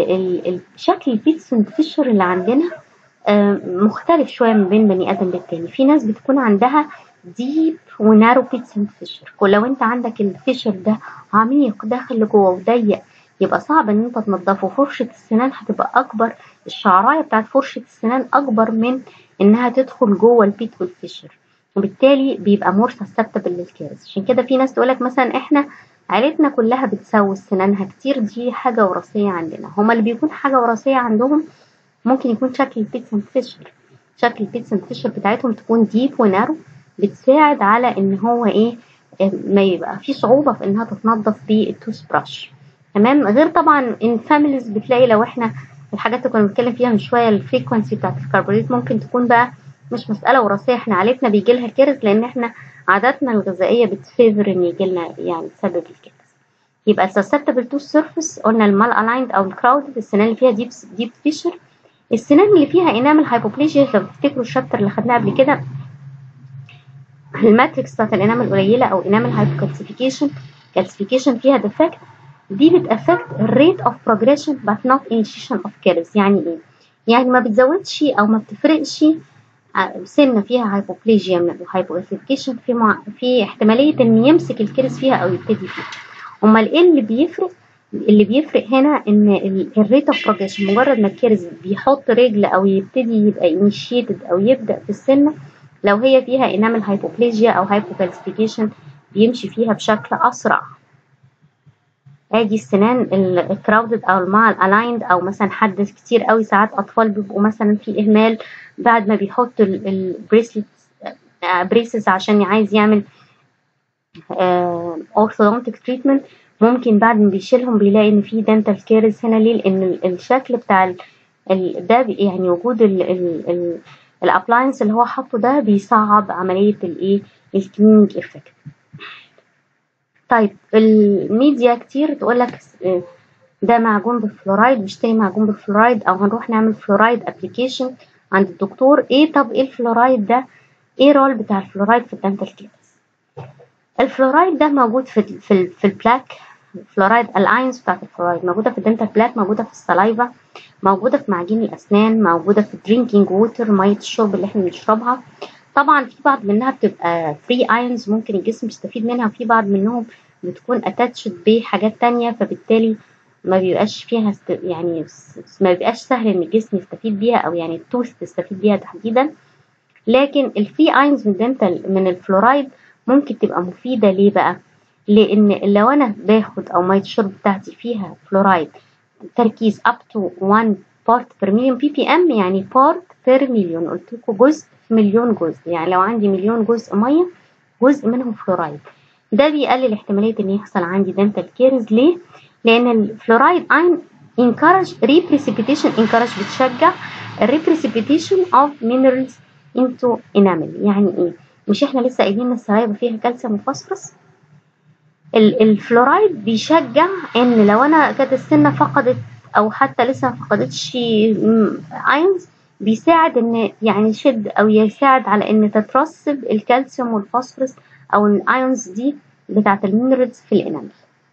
شكل البيتس اند فيشر اللي عندنا مختلف شويه من بين بني ادم للتاني. في ناس بتكون عندها ديب ونارو بيتس اند فيشر، لو انت عندك الفيشر ده عميق داخل لجوه وضيق يبقى صعب ان انت تنضفه. فرشه السنان هتبقى اكبر، الشعرايه بتاعت فرشه السنان اكبر من انها تدخل جوه البيت والفيشر، وبالتالي بيبقى مور سسبتبل للكيرز. عشان كده في ناس تقولك مثلا احنا عيلتنا كلها بتسوس سنانها كتير، دي حاجه وراثيه عندنا. هما اللي بيكون حاجه وراثيه عندهم ممكن يكون شكل البيتس اند فيشر، شكل البيتس اند فيشر بتاعتهم تكون ديب ونارو، بتساعد على ان هو ايه ما يبقى في صعوبه في انها تتنضف بالتوث براش. تمام. غير طبعا ان فاميليز بتلاقي، لو احنا الحاجات اللي كنا بنتكلم فيها من شويه الفريكوانسي بتاعت الكربونات ممكن تكون بقى مش مساله وراثيه، احنا عائلتنا بيجي لها كيرز لان احنا عاداتنا الغذائيه بتفيفر ان يجي لنا يعني تسبب الكيرز. يبقى susceptible to surface قلنا المال الايند او الكراودد، السنان اللي فيها ديب فيشر، السنان اللي فيها انامل هايبوبليجيا. لو تفتكروا الشابتر اللي خدناه قبل كده الماتريكس بتاعت الانامل قليله او انامل هايبوكالسيفيكيشن فيها ديفكت، دي بتأفكت الريت اوف بروجريشن but not initiation of caries. يعني ايه؟ يعني ما بتزودش او ما بتفرقش سنه فيها هايبوبليجيا وهايبوكالسيفيكيشن في احتماليه ان يمسك الكيرس فيها او يبتدي فيها. امال ايه اللي بيفرق؟ اللي بيفرق هنا ان الريت اوف بروجريشن، مجرد ما الكيرز بيحط رجل او يبتدي يبقى انيشيتد او يبدا في السنه، لو هي فيها انامل هايبوبليجيا او هايبوكالسيفيكيشن بيمشي فيها بشكل اسرع. ادي السنان الكراودد او المع الالايند، او مثلا حد كتير قوي ساعات اطفال بيبقوا مثلا في اهمال بعد ما بيحط بريسز عشان عايز يعمل اورثودونتيك تريتمنت، ممكن بعد ما بيشيلهم بيلاقي ان في دنتال كيرز هنا. ليه؟ لان الشكل بتاع ده يعني وجود الابلاينس اللي هو حاطه ده بيصعب عمليه الايه الكلينيك افكت. طيب الميديا كتير تقول لك ده معجون بالفلورايد، بيشتري معجون بالفلورايد او هنروح نعمل فلورايد ابليكيشن عند الدكتور. ايه طب ايه الفلورايد ده؟ ايه رول بتاع الفلورايد في الدنتال كيرز؟ الفلورايد ده موجود في البلاك، فلورايد الاينز بتاعت الفلورايد موجوده في الدنتال بلاك، موجوده في السلايفا، موجوده في معجين الاسنان، موجوده في الدرينكينج ووتر، ميه الشرب اللي احنا بنشربها. طبعا في بعض منها بتبقى فري ايونز ممكن الجسم يستفيد منها، وفي بعض منهم بتكون اتاتشد بحاجات تانية، فبالتالي ما بيبقاش فيها يعني ما بيبقاش سهل ان الجسم يستفيد بيها او يعني التوث تستفيد بيها تحديدا. لكن الفري ايونز من الفلورايد ممكن تبقى مفيدة. ليه بقى؟ لان لو انا باخد او ميه الشرب بتاعتي فيها فلورايد تركيز up to 1 part per million ppm، يعني part per million، قلت لكم جزء في مليون جزء، يعني لو عندي مليون جزء ميه جزء منهم فلورايد، ده بيقلل احتماليه ان يحصل عندي دنتال كيرز. ليه؟ لان الفلورايد اين encourage reprecipitation، encourage بتشجع reprecipitation of minerals into enamel. يعني ايه؟ مش احنا لسه قايلين ان السلايفا فيها كالسيوم وفوسفورس؟ الفلورايد بيشجع ان لو انا كانت السنه فقدت او حتى لسه ما فقدتش ايونز، بيساعد ان يعني يشد او يساعد على ان تترسب الكالسيوم والفوسفورس او الايونز دي بتاعه المينرالز في الانامل.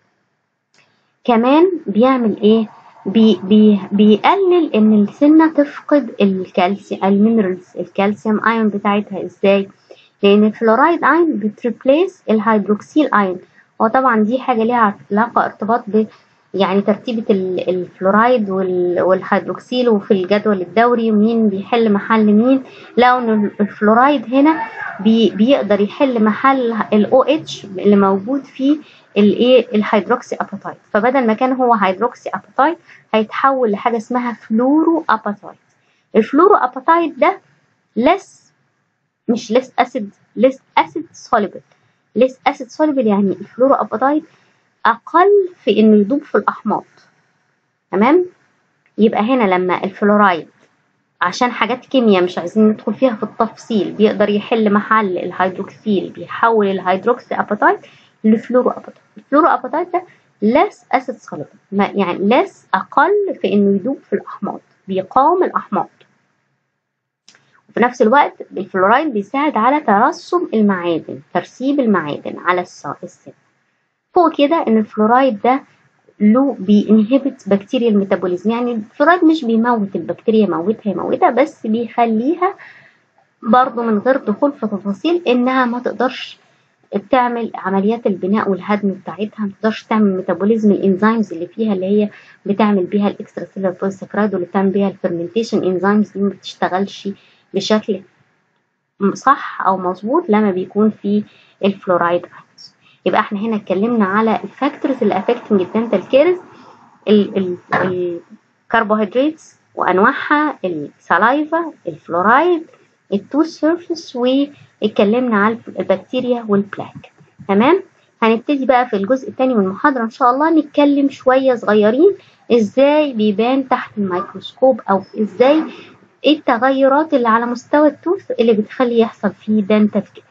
كمان بيعمل ايه؟ بيقلل ان السنه تفقد الكالسيوم المينرالز الكالسيوم ايون بتاعتها. ازاي؟ لان الفلورايد ايون بتريبليس الهيدروكسيل ايون. هو طبعا دي حاجه ليها علاقه ارتباط ب يعني ترتيبة الفلورايد والهيدروكسيل وفي الجدول الدوري ومين بيحل محل مين. لو ان الفلورايد هنا بيقدر يحل محل الاو اتش اللي موجود فيه الايه الهيدروكسي اباتايت، فبدل ما كان هو هيدروكسي اباتايت هيتحول لحاجه اسمها فلورو اباتايت. الفلورو اباتايت ده لس مش لس اسيد، لس اسيد سوليبل. لس اسيد سوليبل يعني الفلورو اباتايت اقل في انه يدوب في الاحماض. تمام؟ يبقى هنا لما الفلورايد عشان حاجات كيمياء مش عايزين ندخل فيها في التفصيل بيقدر يحل محل الهيدروكسيل، بيحول الهيدروكسي اباتايت لفلورو اباتايت. الفلورو اباتايت ده less acid soluble، يعني less اقل في انه يدوب في الاحماض، بيقاوم الاحماض. وفي نفس الوقت الفلورايد بيساعد على ترسب المعادن، ترسيب المعادن على السن. فوق كده ان الفلورايد ده له بينهبت بكتيريا الميتابوليزم، يعني الفلورايد مش بيموت البكتيريا يموتها بس بيخليها برضو من غير دخول في تفاصيل انها ما تقدرش بتعمل عمليات البناء والهدم بتاعتها، ما تقدرش تعمل ميتابوليزم الانزيمز اللي فيها اللي هي بتعمل بيها الاكسترا سيلولار بوليساكرايد واللي بتعمل بيها الفرمنتيشن انزيمز دي ما بتشتغلش بشكل صح او مظبوط لما بيكون في الفلورايد. يبقى احنا هنا اتكلمنا على الفاكتورز اللي افكتنج الدنتال كيرز، الكربوهيدرات وانواعها، السلايفا، الفلورايد، التوث سيرفيس، واتكلمنا على البكتيريا والبلاك. تمام؟ هنبتدي بقى في الجزء الثاني من المحاضرة ان شاء الله نتكلم شوية صغيرين ازاي بيبان تحت الميكروسكوب او ازاي ايه التغيرات اللي على مستوى التوث اللي بتخلي يحصل فيه دنتال